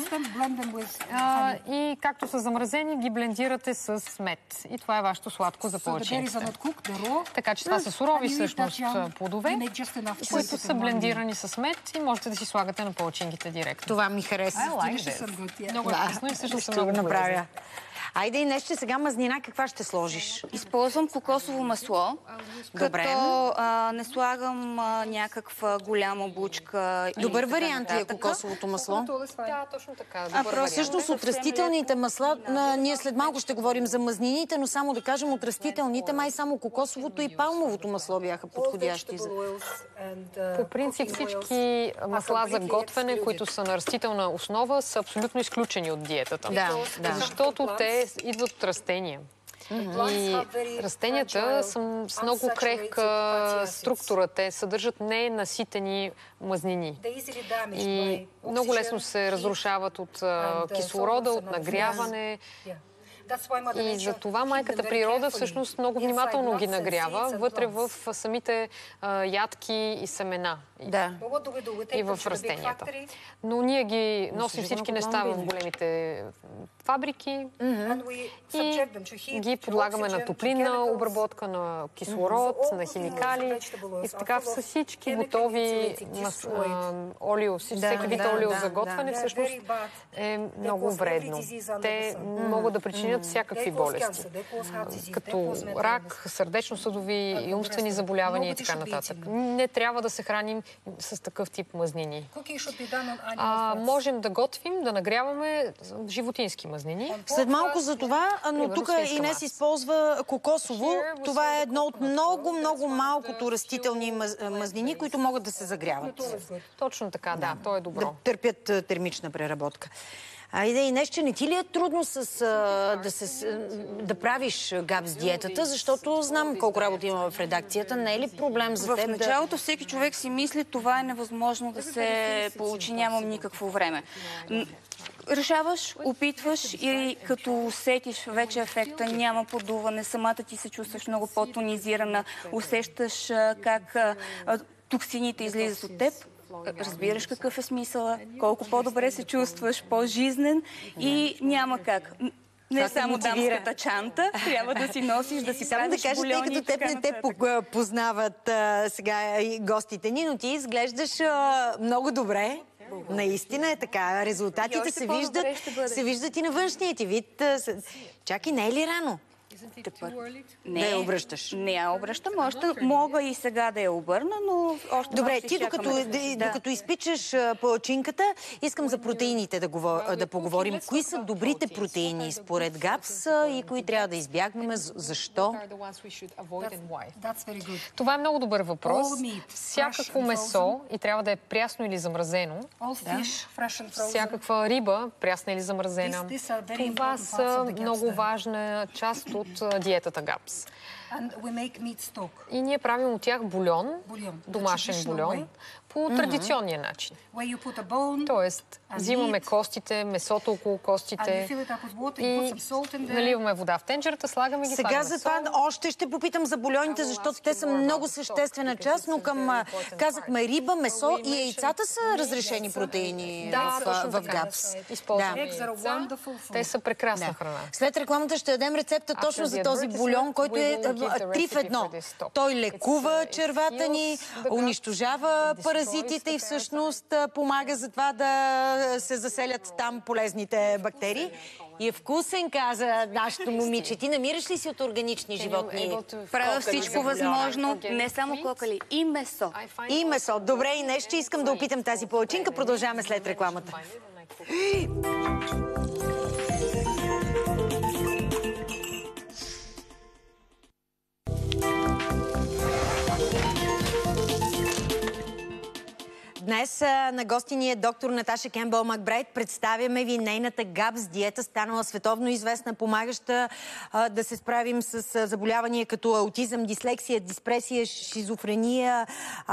И както са замразени, ги блендирате с мед. И това е вашето сладко за палачинките. Така че това са сурови всъщност плодове, които са блендирани с мед и можете да си слагате на палачинките директно. Това ми хареса. Много е вкусно и всъщност ще го направя. Айде и нещо сега мазнина, каква ще сложиш? Използвам кокосово масло, като не слагам някаква голяма бучка. Добър вариант ли е кокосовото масло? Да, точно така. Всъщност от растителните масла, ние след малко ще говорим за мазнините, но само да кажем от растителните, май само кокосовото и палмовото масло бяха подходящи. По принцип всички масла за готвене, които са на растителна основа, са абсолютно изключени от диетата. Защото те идват от растения. И растенията са с много крехка структура. Те съдържат ненаситени мазнини. И много лесно се разрушават от кислорода, от нагряване. И за това майката природа всъщност много внимателно ги нагрява вътре в самите ядки и семена. И в растенията. Но ние ги носим всички неща в големите фабрики и ги подлагаме на топлинна обработка, на кислород, на химикали. И така с всички готови олио, всеки вид олио за готвене всъщност е много вредно. Те могат да причинят всякакви болести, като рак, сърдечно-съдови и умствени заболявания и така нататък. Не трябва да се храним с такъв тип мазнини. Можем да готвим, да нагряваме животински мазнини. След малко за това, но тук Инес използва кокосово. Това е едно от много малкото растителни мазнини, които могат да се загряват. Точно така, да, то е добро. Да търпят термична преработка. Айде, Инес, че не ти ли е трудно да правиш Габс диетата, защото знам колко работа има в редакцията. Не е ли проблем за теб? В началото всеки човек си мисли, това е невъзможно да се получи, нямам никакво време. Решаваш, опитваш и като усетиш вече ефекта, няма подуване, самата ти се чувстваш много по-тонизирана, усещаш как токсините излизат от теб. Разбираш какъв е смисъла, колко по-добре се чувстваш, по-жизнен и няма как. Не само дамската чанта, трябва да си носиш, да си правиш бульони. Тъй като теб не те познават сега и гостите ни, но ти изглеждаш много добре. Наистина е така. Резултатите се виждат и на външния ти вид. Чакай, не е ли рано? Да я обръщаш? Не я обръщам. Мога и сега да я обърна, но още добре, ти докато изпичаш палачинката, искам за протеините да поговорим. Кои са добрите протеини според ГАПС и кои трябва да избягваме? Защо? Това е много добър въпрос. Всякакво месо, и трябва да е прясно или замразено, всякаква риба, прясна или замразена, това са много важна част от диетата ГАПС. И ние правим от тях бульон, домашен бульон, по традиционния начин. Тоест, взимаме костите, месото около костите и наливаме вода в тенджерата, слагаме ги, сега за това още ще попитам за бульоните, защото те са много съществена част, но казахме риба, месо и яйцата са разрешени протеини в ГАПС. Те са прекрасна храна. След рекламата ще дадем рецепта точно за този бульон, който е 3 в 1. Той лекува червата ни, унищожава паразитите и всъщност помага за това да се заселят там полезните бактерии. И е вкусен, каза нашето момиче. Ти намираш ли си от органични животни? Правя всичко възможно, не само кокали, и месо. И месо. Добре, и нещо искам да опитам тази палачинка. Продължаваме след рекламата. Днес на гости ни е доктор Наташа Кембъл Макбрайт. Представяме ви нейната ГАПС диета, станала световно известна, помагаща да се справим с заболявания като аутизъм, дислексия, диспресия, шизофрения,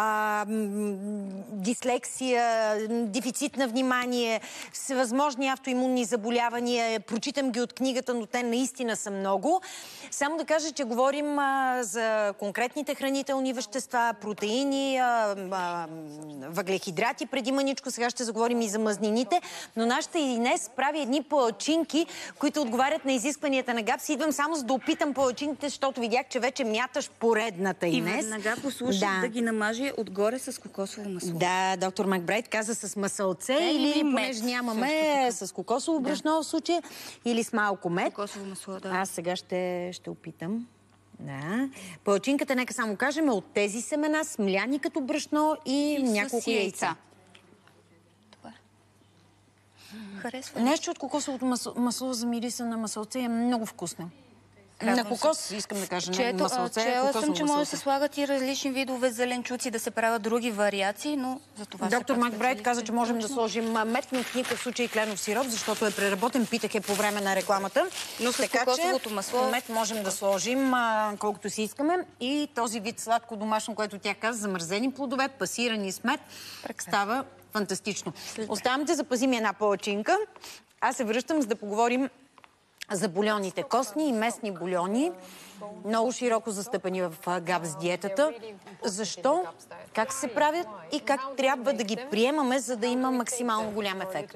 дислексия, дефицит на внимание, всевъзможни автоимунни заболявания. Прочитам ги от книгата, но те наистина са много. Само да кажа, че говорим за конкретните хранителни вещества, протеини, въглехидрати преди маничко, сега ще заговорим и за мазнините, но нашата Инес прави едни палачинки, които отговарят на изискванията на ГАПС. Идвам само за да опитам палачинките, защото видях, че вече мяташ поредната, Инес. И веднага послушах да ги намаже отгоре с кокосово масло. Да, доктор Макбрайт каза с масълце или понеже нямаме с кокосово брашно в случая, или с малко мед. Кокосово масло, да. Аз сега ще опитам. Да. Палачинката, нека само кажем, е от тези семена, смляни като брашно и няколко яйца. Добре. Харесва. Нещо от кокосовото масло за мириса на масълце е много вкусно. На кокос, искам да кажа, на масълце. Чела съм, че може да се слагат и различни видове зеленчуци, да се правят други вариации, но за това доктор Макбрайт каза, че можем да сложим мед, но в никакъв случай кленов сироп, защото е преработен, питах по време на рекламата. Но с кокосовото масло мед можем да сложим колкото си искаме. И този вид сладко домашно, което тя каза, замързени плодове, пасирани с мед, става фантастично. Оставам те, запазим една палачинка. Аз се връщам, за да поговорим за бульоните. Костни и местни бульони, много широко застъпени в ГАПС диетата. Защо? Как се правят и как трябва да ги приемаме, за да има максимално голям ефект?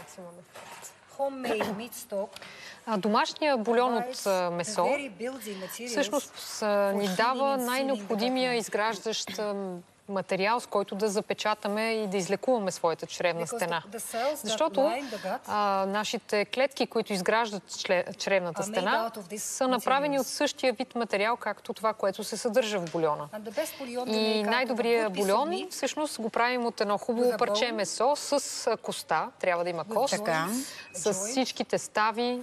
Домашният бульон от месо всъщност ни дава най-необходимия изграждащ материал, с който да запечатаме и да излекуваме своята чревна стена. Защото нашите клетки, които изграждат чревната стена, са направени от същия вид материал, както това, което се съдържа в бульона. И най-добрият бульон всъщност го правим от едно хубаво парче месо с коста. Трябва да има кост. С всичките стави,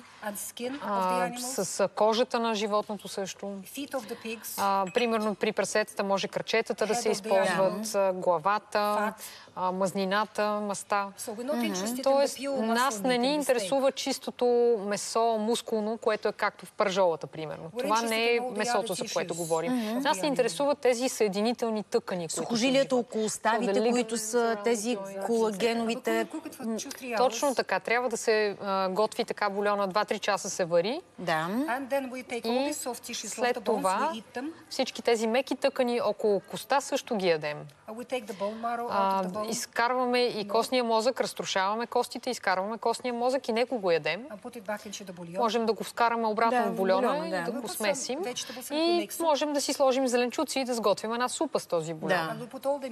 с кожата на животното също. Примерно при прасетата може крачетата да се използват, главата, мазнината, маста. Тоест, нас не ни интересува чистото месо мускулно, което е както в пържолата, примерно. Това не е месото, за което говорим. Нас ни интересуват тези съединителни тъкани. Сухожилията около ставите, които са тези колагеновите. Точно така. Трябва да се готви така бульона, 2-3 часа се вари. Да. И след това всички тези меки тъкани около коста също ги ядем. ядем. Изкарваме и костния мозък, разрушаваме костите, изкарваме костния мозък и него го ядем. Можем да го вкараме обратно в бульона и да го смесим. И можем да си сложим зеленчуци и да сготвим една супа с този бульон.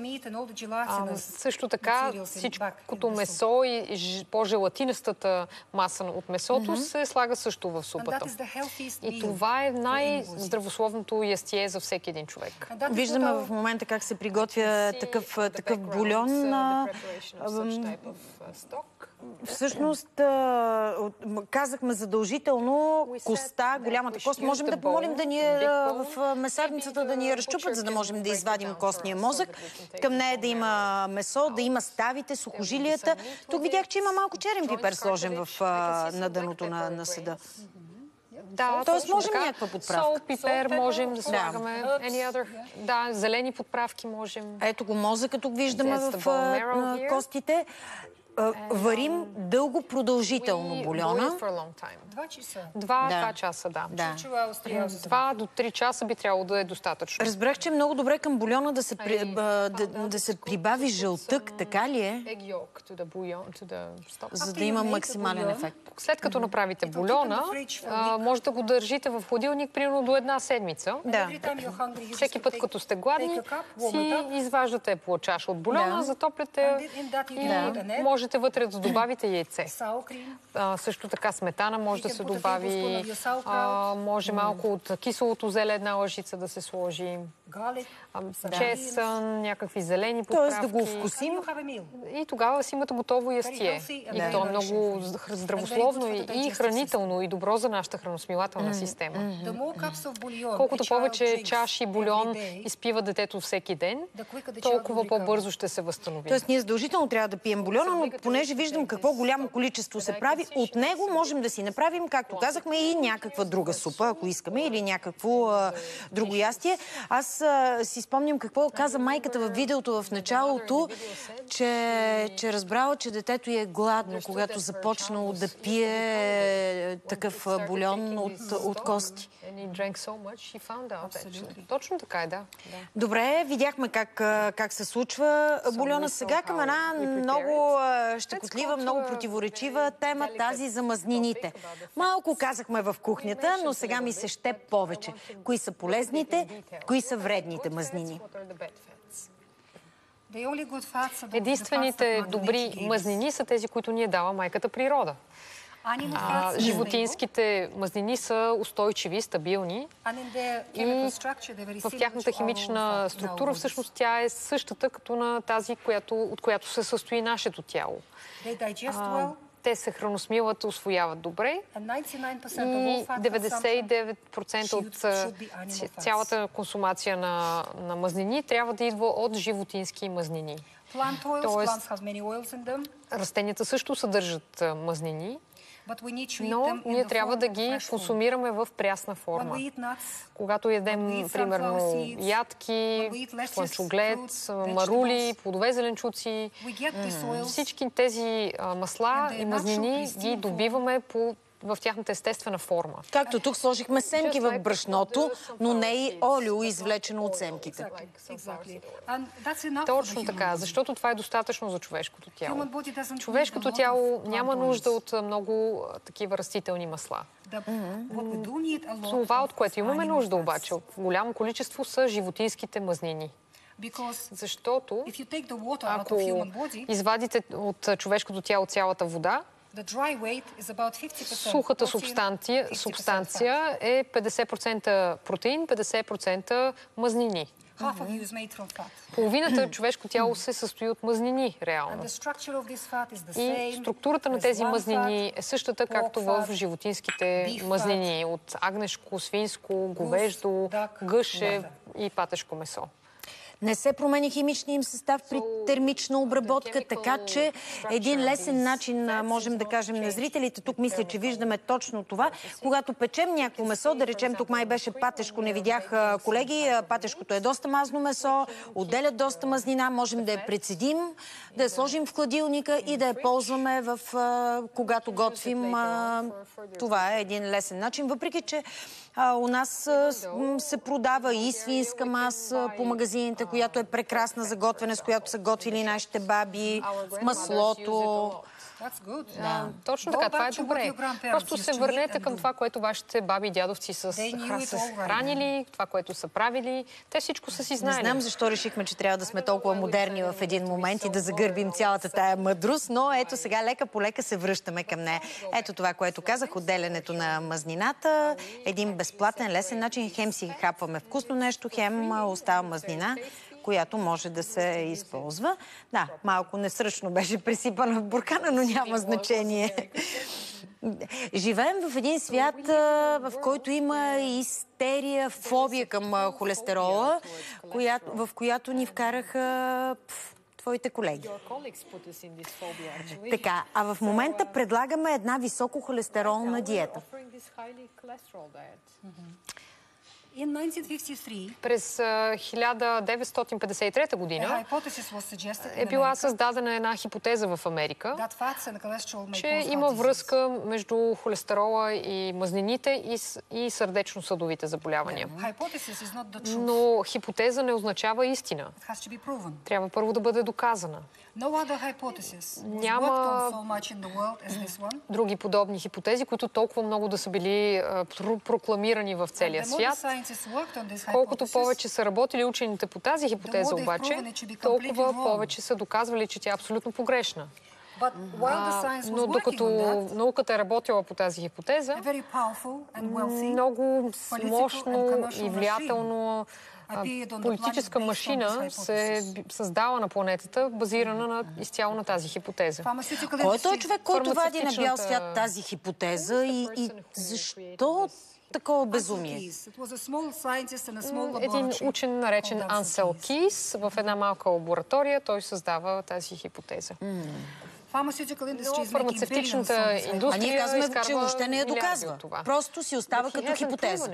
Също така всичкото месо и по-желатинестата маса от месото се слага също в супата. И това е най-здравословното ястие за всеки един човек. Виждаме в момента как се приготвя такъв бульон. Всъщност, казахме задължително коста, голямата кост. Можем да помолим да ни в месарницата да ни я разчупат, за да можем да извадим костния мозък. Към нея да има месо, да има ставите, сухожилията. Тук видях, че има малко черен пипер сложен на дъното на съда. Да, т.е. можем някаква подправка. Сол, пипер можем да слагаме. Да, зелени подправки можем. Ето го мозъка, тук виждаме в костите. Варим дълго продължително бульона. 2 часа, да. 2 до 3 часа би трябвало да е достатъчно. Разбрах, че е много добре към бульона да се прибави жълтък, така ли е? За да има максимален ефект. След като направите бульона, може да го държите в хладилник примерно до 1 седмица. Да. Всеки път, като сте гладни, си изваждате по чаша от бульона, затопляте и можете вътре да добавите яйце. Също така сметана може да се добави. Може малко от киселото зеле, 1 лъжица да се сложи. Чесън, някакви зелени подправки. Тоест да го вкусим. И тогава си имате готово ястие. И то е много здравословно и хранително и добро за нашата храносмилателна система. Колкото повече чаши бульон изпива детето всеки ден, толкова по-бързо ще се възстанови. Тоест ние задължително трябва да пием бульона, но понеже виждам какво голямо количество се прави, от него можем да си направим, както казахме, и някаква друга супа, ако искаме, или някакво друго ястие. Аз си спомням какво каза майката във видеото в началото, че разбрала, че детето й е гладно, когато започнало да пие такъв бульон от кости. Точно така е, да. Добре, видяхме как се случва бульона. Сега към една много щекотлива, много противоречива тема, тази за мазнините. Малко казахме в кухнята, но сега ми се ще повече. Кои са полезните, кои са вредните мазнини? Единствените добри мазнини са тези, които ни е дала майката природа. Животинските мазнини са устойчиви, стабилни и в тяхната химична структура всъщност тя е същата като на тази, от която се състои нашето тяло. Те се храносмилат, усвояват добре и 99% от цялата консумация на мазнини трябва да идва от животински мазнини. Тоест, растенията също съдържат мазнини, но ние трябва да ги консумираме в прясна форма. Когато ядем, примерно, ядки, слънчоглед, марули, плодове, зеленчуци, всички тези масла и мазнини ги добиваме в тяхната естествена форма. Както тук сложихме семки в брашното, но не и олио, извлечено от семките. Точно така, защото това е достатъчно за човешкото тяло. Човешкото тяло няма нужда от много такива растителни масла. Това, от което имаме нужда обаче, в голямо количество са животинските мазнини. Защото ако извадите от човешкото тяло цялата вода, сухата субстанция е 50% протеин, 50% мазнини. Половината човешко тяло се състои от мазнини, реално. И структурата на тези мазнини е същата, както в животинските мазнини. От агнешко, свинско, говеждо, гъше и патешко месо. Не се променя химичния им състав при термична обработка, така че един лесен начин можем да кажем на зрителите. Тук мисля, че виждаме точно това. Когато печем някакво месо, да речем, тук май беше патешко, не видях колеги, патешкото е доста мазно месо, отделят доста мазнина, можем да я прецедим, да я сложим в хладилника и да я ползваме когато готвим. Това е един лесен начин, въпреки че У нас се продава и свинска маса по магазините, която е прекрасна за готвене, с която са готвили нашите баби, маслото. Точно така, това е добре. Просто се върнете към това, което вашите баби и дядовци са хранили, това, което са правили. Те всичко са си знаели. Не знам защо решихме, че трябва да сме толкова модерни в един момент и да загърбим цялата тая мъдрост, но ето сега лека по лека се връщаме към нея. Ето това, което казах, отделянето на мазнината, един безплатен, лесен начин. Хем си хапваме вкусно нещо, хем остава мазнина, която може да се използва. Да, малко несръчно беше присипана в буркана, но няма значение. Живеем в един свят, в който има истерия, фобия към холестерола, в която ни вкараха твоите колеги. Така, а в момента предлагаме една високохолестеролна диета. През 1953 година е била създадена една хипотеза в Америка, че има връзка между холестерола и мазнините и сърдечно-съдовите заболявания. Но хипотеза не означава истина. Трябва първо да бъде доказана. Няма други подобни хипотези, които толкова много да са били прокламирани в целия свят. Колкото повече са работили учените по тази хипотеза обаче, толкова повече са доказвали, че тя е абсолютно погрешна. Но докато науката е работила по тази хипотеза, много мощно и влиятелно политическа машина се е създала на планетата, базирана изцяло на тази хипотеза. Кой е този човек, който вади на бял свят тази хипотеза и защо такова безумие? Един учен, наречен Ансел Кейс, в една малка лаборатория, той създава тази хипотеза. Но фармацевтичната индустрия ние казваме, че въобще не я доказва. Просто си остава като хипотеза.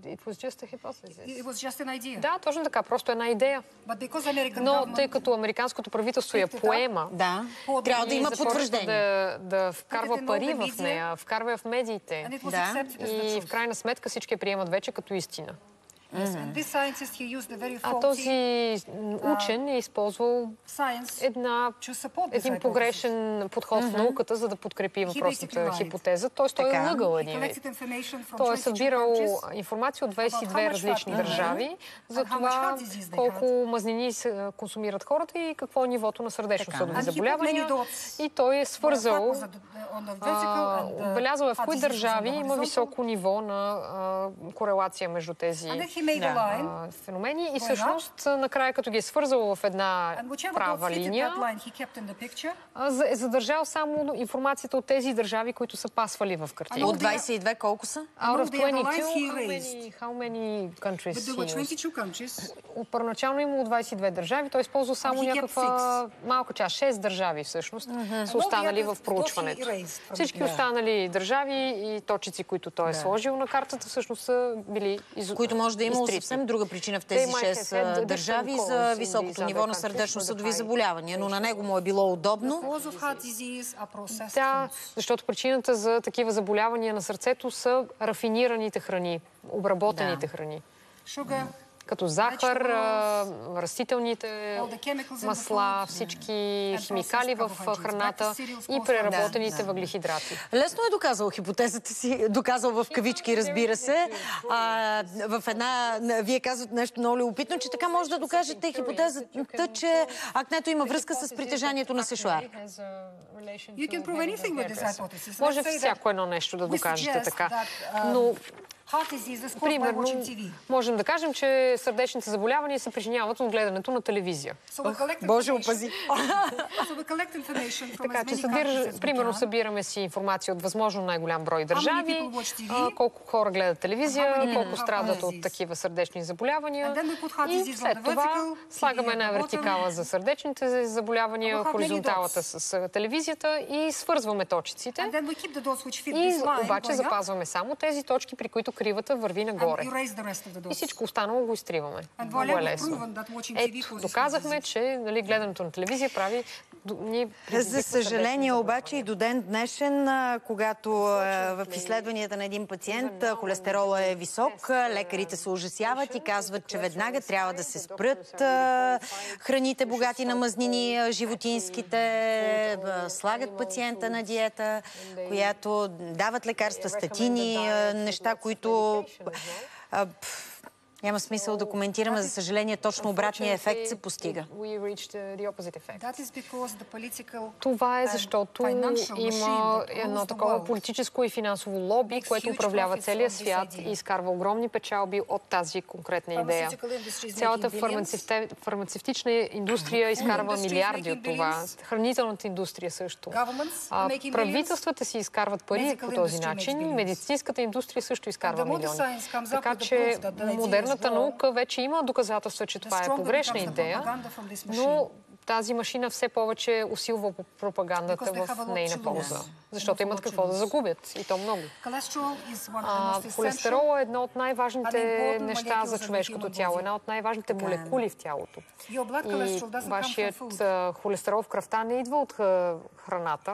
Да, точно така. Просто една идея. Но тъй като американското правителство я поема, трябва да има потвърждение. Да вкарва пари в нея, вкарва я в медиите. И в крайна сметка всички я приемат вече като истина. А този учен е използвал един погрешен подход в науката, за да подкрепи въпросната хипотеза. Тоест той е лъгал един вид. Той е събирал информация от 22 различни държави за това колко мазнини се консумират хората и какво е нивото на сърдечно-съдови заболявания. И той е свързал, отбелязал в кои държави има високо ниво на корелация между тези феномени и всъщност накрая, като ги е свързал в една права линия, е задържал само информацията от тези държави, които са пасвали в картина. От 22 колко са? Out of 22, how many countries? Първоначално имало 22 държави, той използва само някаква малка част, 6 държави всъщност са останали в проучването. Всички останали държави и точици, които той е сложил на картата, всъщност са били изтрити. Които може да има съвсем друга причина в тези 6 държави за високото ниво на сърдечно-съдови заболявания, но на него му е било удобно. Да, защото причината за такива заболявания на сърцето са рафинираните храни, обработените храни. Като захар, растителните масла, всички химикали в храната и преработените въглехидрати. Лесно е доказал хипотезата си, доказал в кавички, разбира се. В една, вие казвате нещо много любопитно, че така може да докажете хипотезата, че акнето има връзка с притежанието на сешоар. Може всяко едно нещо да докажете така. Но примерно, можем да кажем, че сърдечните заболявания се причиняват от гледането на телевизия. Боже опази! Така че, примерно, събираме си информация от възможно най-голям брой държави, колко хора гледат телевизия, колко страдат от такива сърдечни заболявания. И след това слагаме една вертикала за сърдечните заболявания, хоризонталата с телевизията и свързваме точиците. И обаче запазваме само тези точки, при които кривата върви нагоре. И всичко останало го изтриваме. Много е лесно. Ето, доказахме, че гледането на телевизия прави... За съжаление обаче и до ден днешен, когато в изследванията на един пациент холестерола е висок, лекарите се ужасяват и казват, че веднага трябва да се спрат храните богати на мазнини, животинските, слагат пациента на диета, която дават лекарства, статини, неща, които... Няма смисъл да коментираме, за съжаление, точно обратния ефект се постига. Това е защото има едно такова политическо и финансово лоби, което управлява целия свят и изкарва огромни печалби от тази конкретна идея. Цялата фармацевтична индустрия изкарва милиарди от това. Хранителната индустрия също. Правителствата си изкарват пари по този начин. Медицинската индустрия също изкарва милиони. Така че модерната наука вече има доказателства, че това е погрешна идея, но тази машина все повече усилва пропагандата в нейна полза. Защото имат какво да загубят. И то много. Холестерол е едно от най-важните неща за човешкото тяло. Една от най-важните молекули в тялото. И вашият холестерол в кръвта не идва от храната.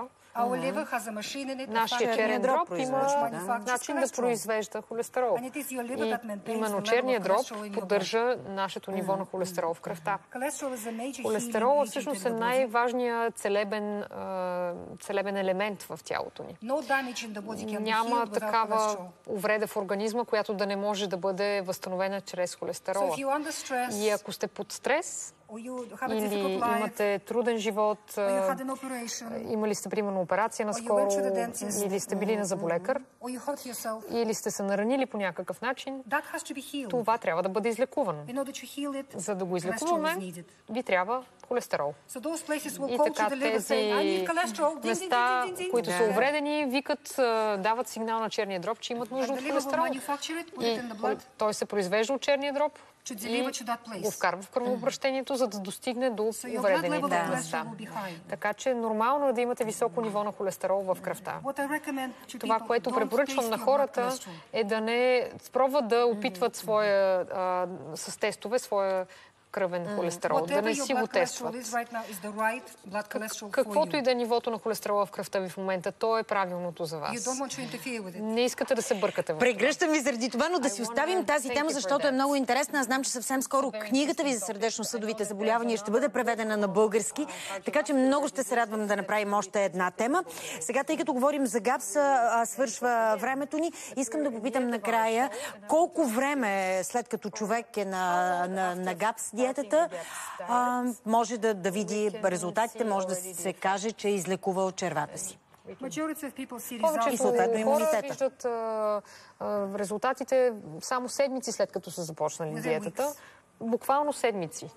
Нашия черен дроб има начин да произвежда холестерол. И именно черният дроб поддържа нашето ниво на холестерол в кръвта. Холестерол всъщност е най-важният целебен елемент в тялото ни. Няма такава увреда в организма, която да не може да бъде възстановена чрез холестерола. И ако сте под стрес, или имате труден живот, имали сте, примерно, операция наскоро, или сте били на зъболекар, или сте се наранили по някакъв начин, това трябва да бъде излекувано. За да го излекуваме, ви трябва холестерол. И така тези места, които са увредени, викат, дават сигнал на черния дроб, че имат нужда от холестерол. И той се произвежда от черния дроб и го вкарва в кръвообращението, за да достигне до увредените места. Така че нормално е да имате високо ниво на холестерол в кръвта. Това, което препоръчвам на хората, е да не пробват да опитват с тестове своя кръвен холестерол, да не си го тестват. Каквото и да е нивото на холестерола в кръвта ви в момента, то е правилното за вас. Не искате да се бъркате в това. Прегръщам ви заради това, но да си оставим тази тема, защото е много интересна. Аз знам, че съвсем скоро книгата ви за сърдечно-съдовите заболявания ще бъде преведена на български, така че много ще се радвам да направим още една тема. Сега, тъй като говорим за ГАПС, свършва времето ни, искам да попитам накрая колко време след като човек е на ГАПС диетата, може да види резултатите, може да се каже, че е излекувал червата си. Повечето хора виждат резултатите само седмици след като са започнали диетата. Буквално седмици.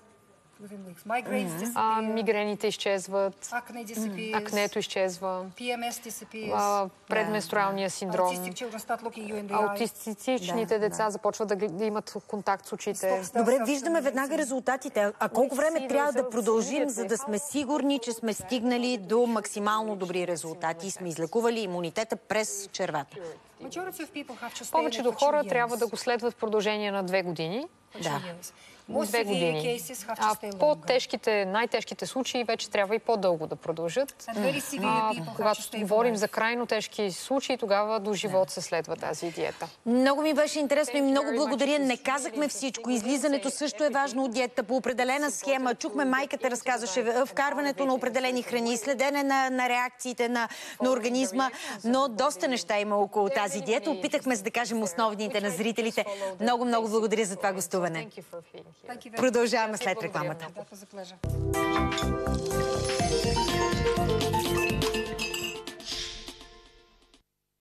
Мигрените изчезват, акнето изчезва, предменструалния синдром, аутистичните деца започват да имат контакт с очите. Добре, виждаме веднага резултатите. А колко време трябва да продължим, за да сме сигурни, че сме стигнали до максимално добри резултати и сме излекували имунитета през червата? Повечето хора трябва да го следват в продължение на 2 години. Да. 2 години. А по-тежките, най-тежките случаи вече трябва и по-дълго да продължат. Когато говорим за крайно тежки случаи, тогава до живот се следва тази диета. Много ми беше интересно и много благодаря. Не казахме всичко. Излизането също е важно от диета по определена схема. Чухме, майката разказваше вкарването на определени храни, следене на реакциите на организма, но доста неща има около тази диета. Опитахме се да кажем основните на зрителите. Много, много благодаря за това гостуване. Продължаваме след рекламата.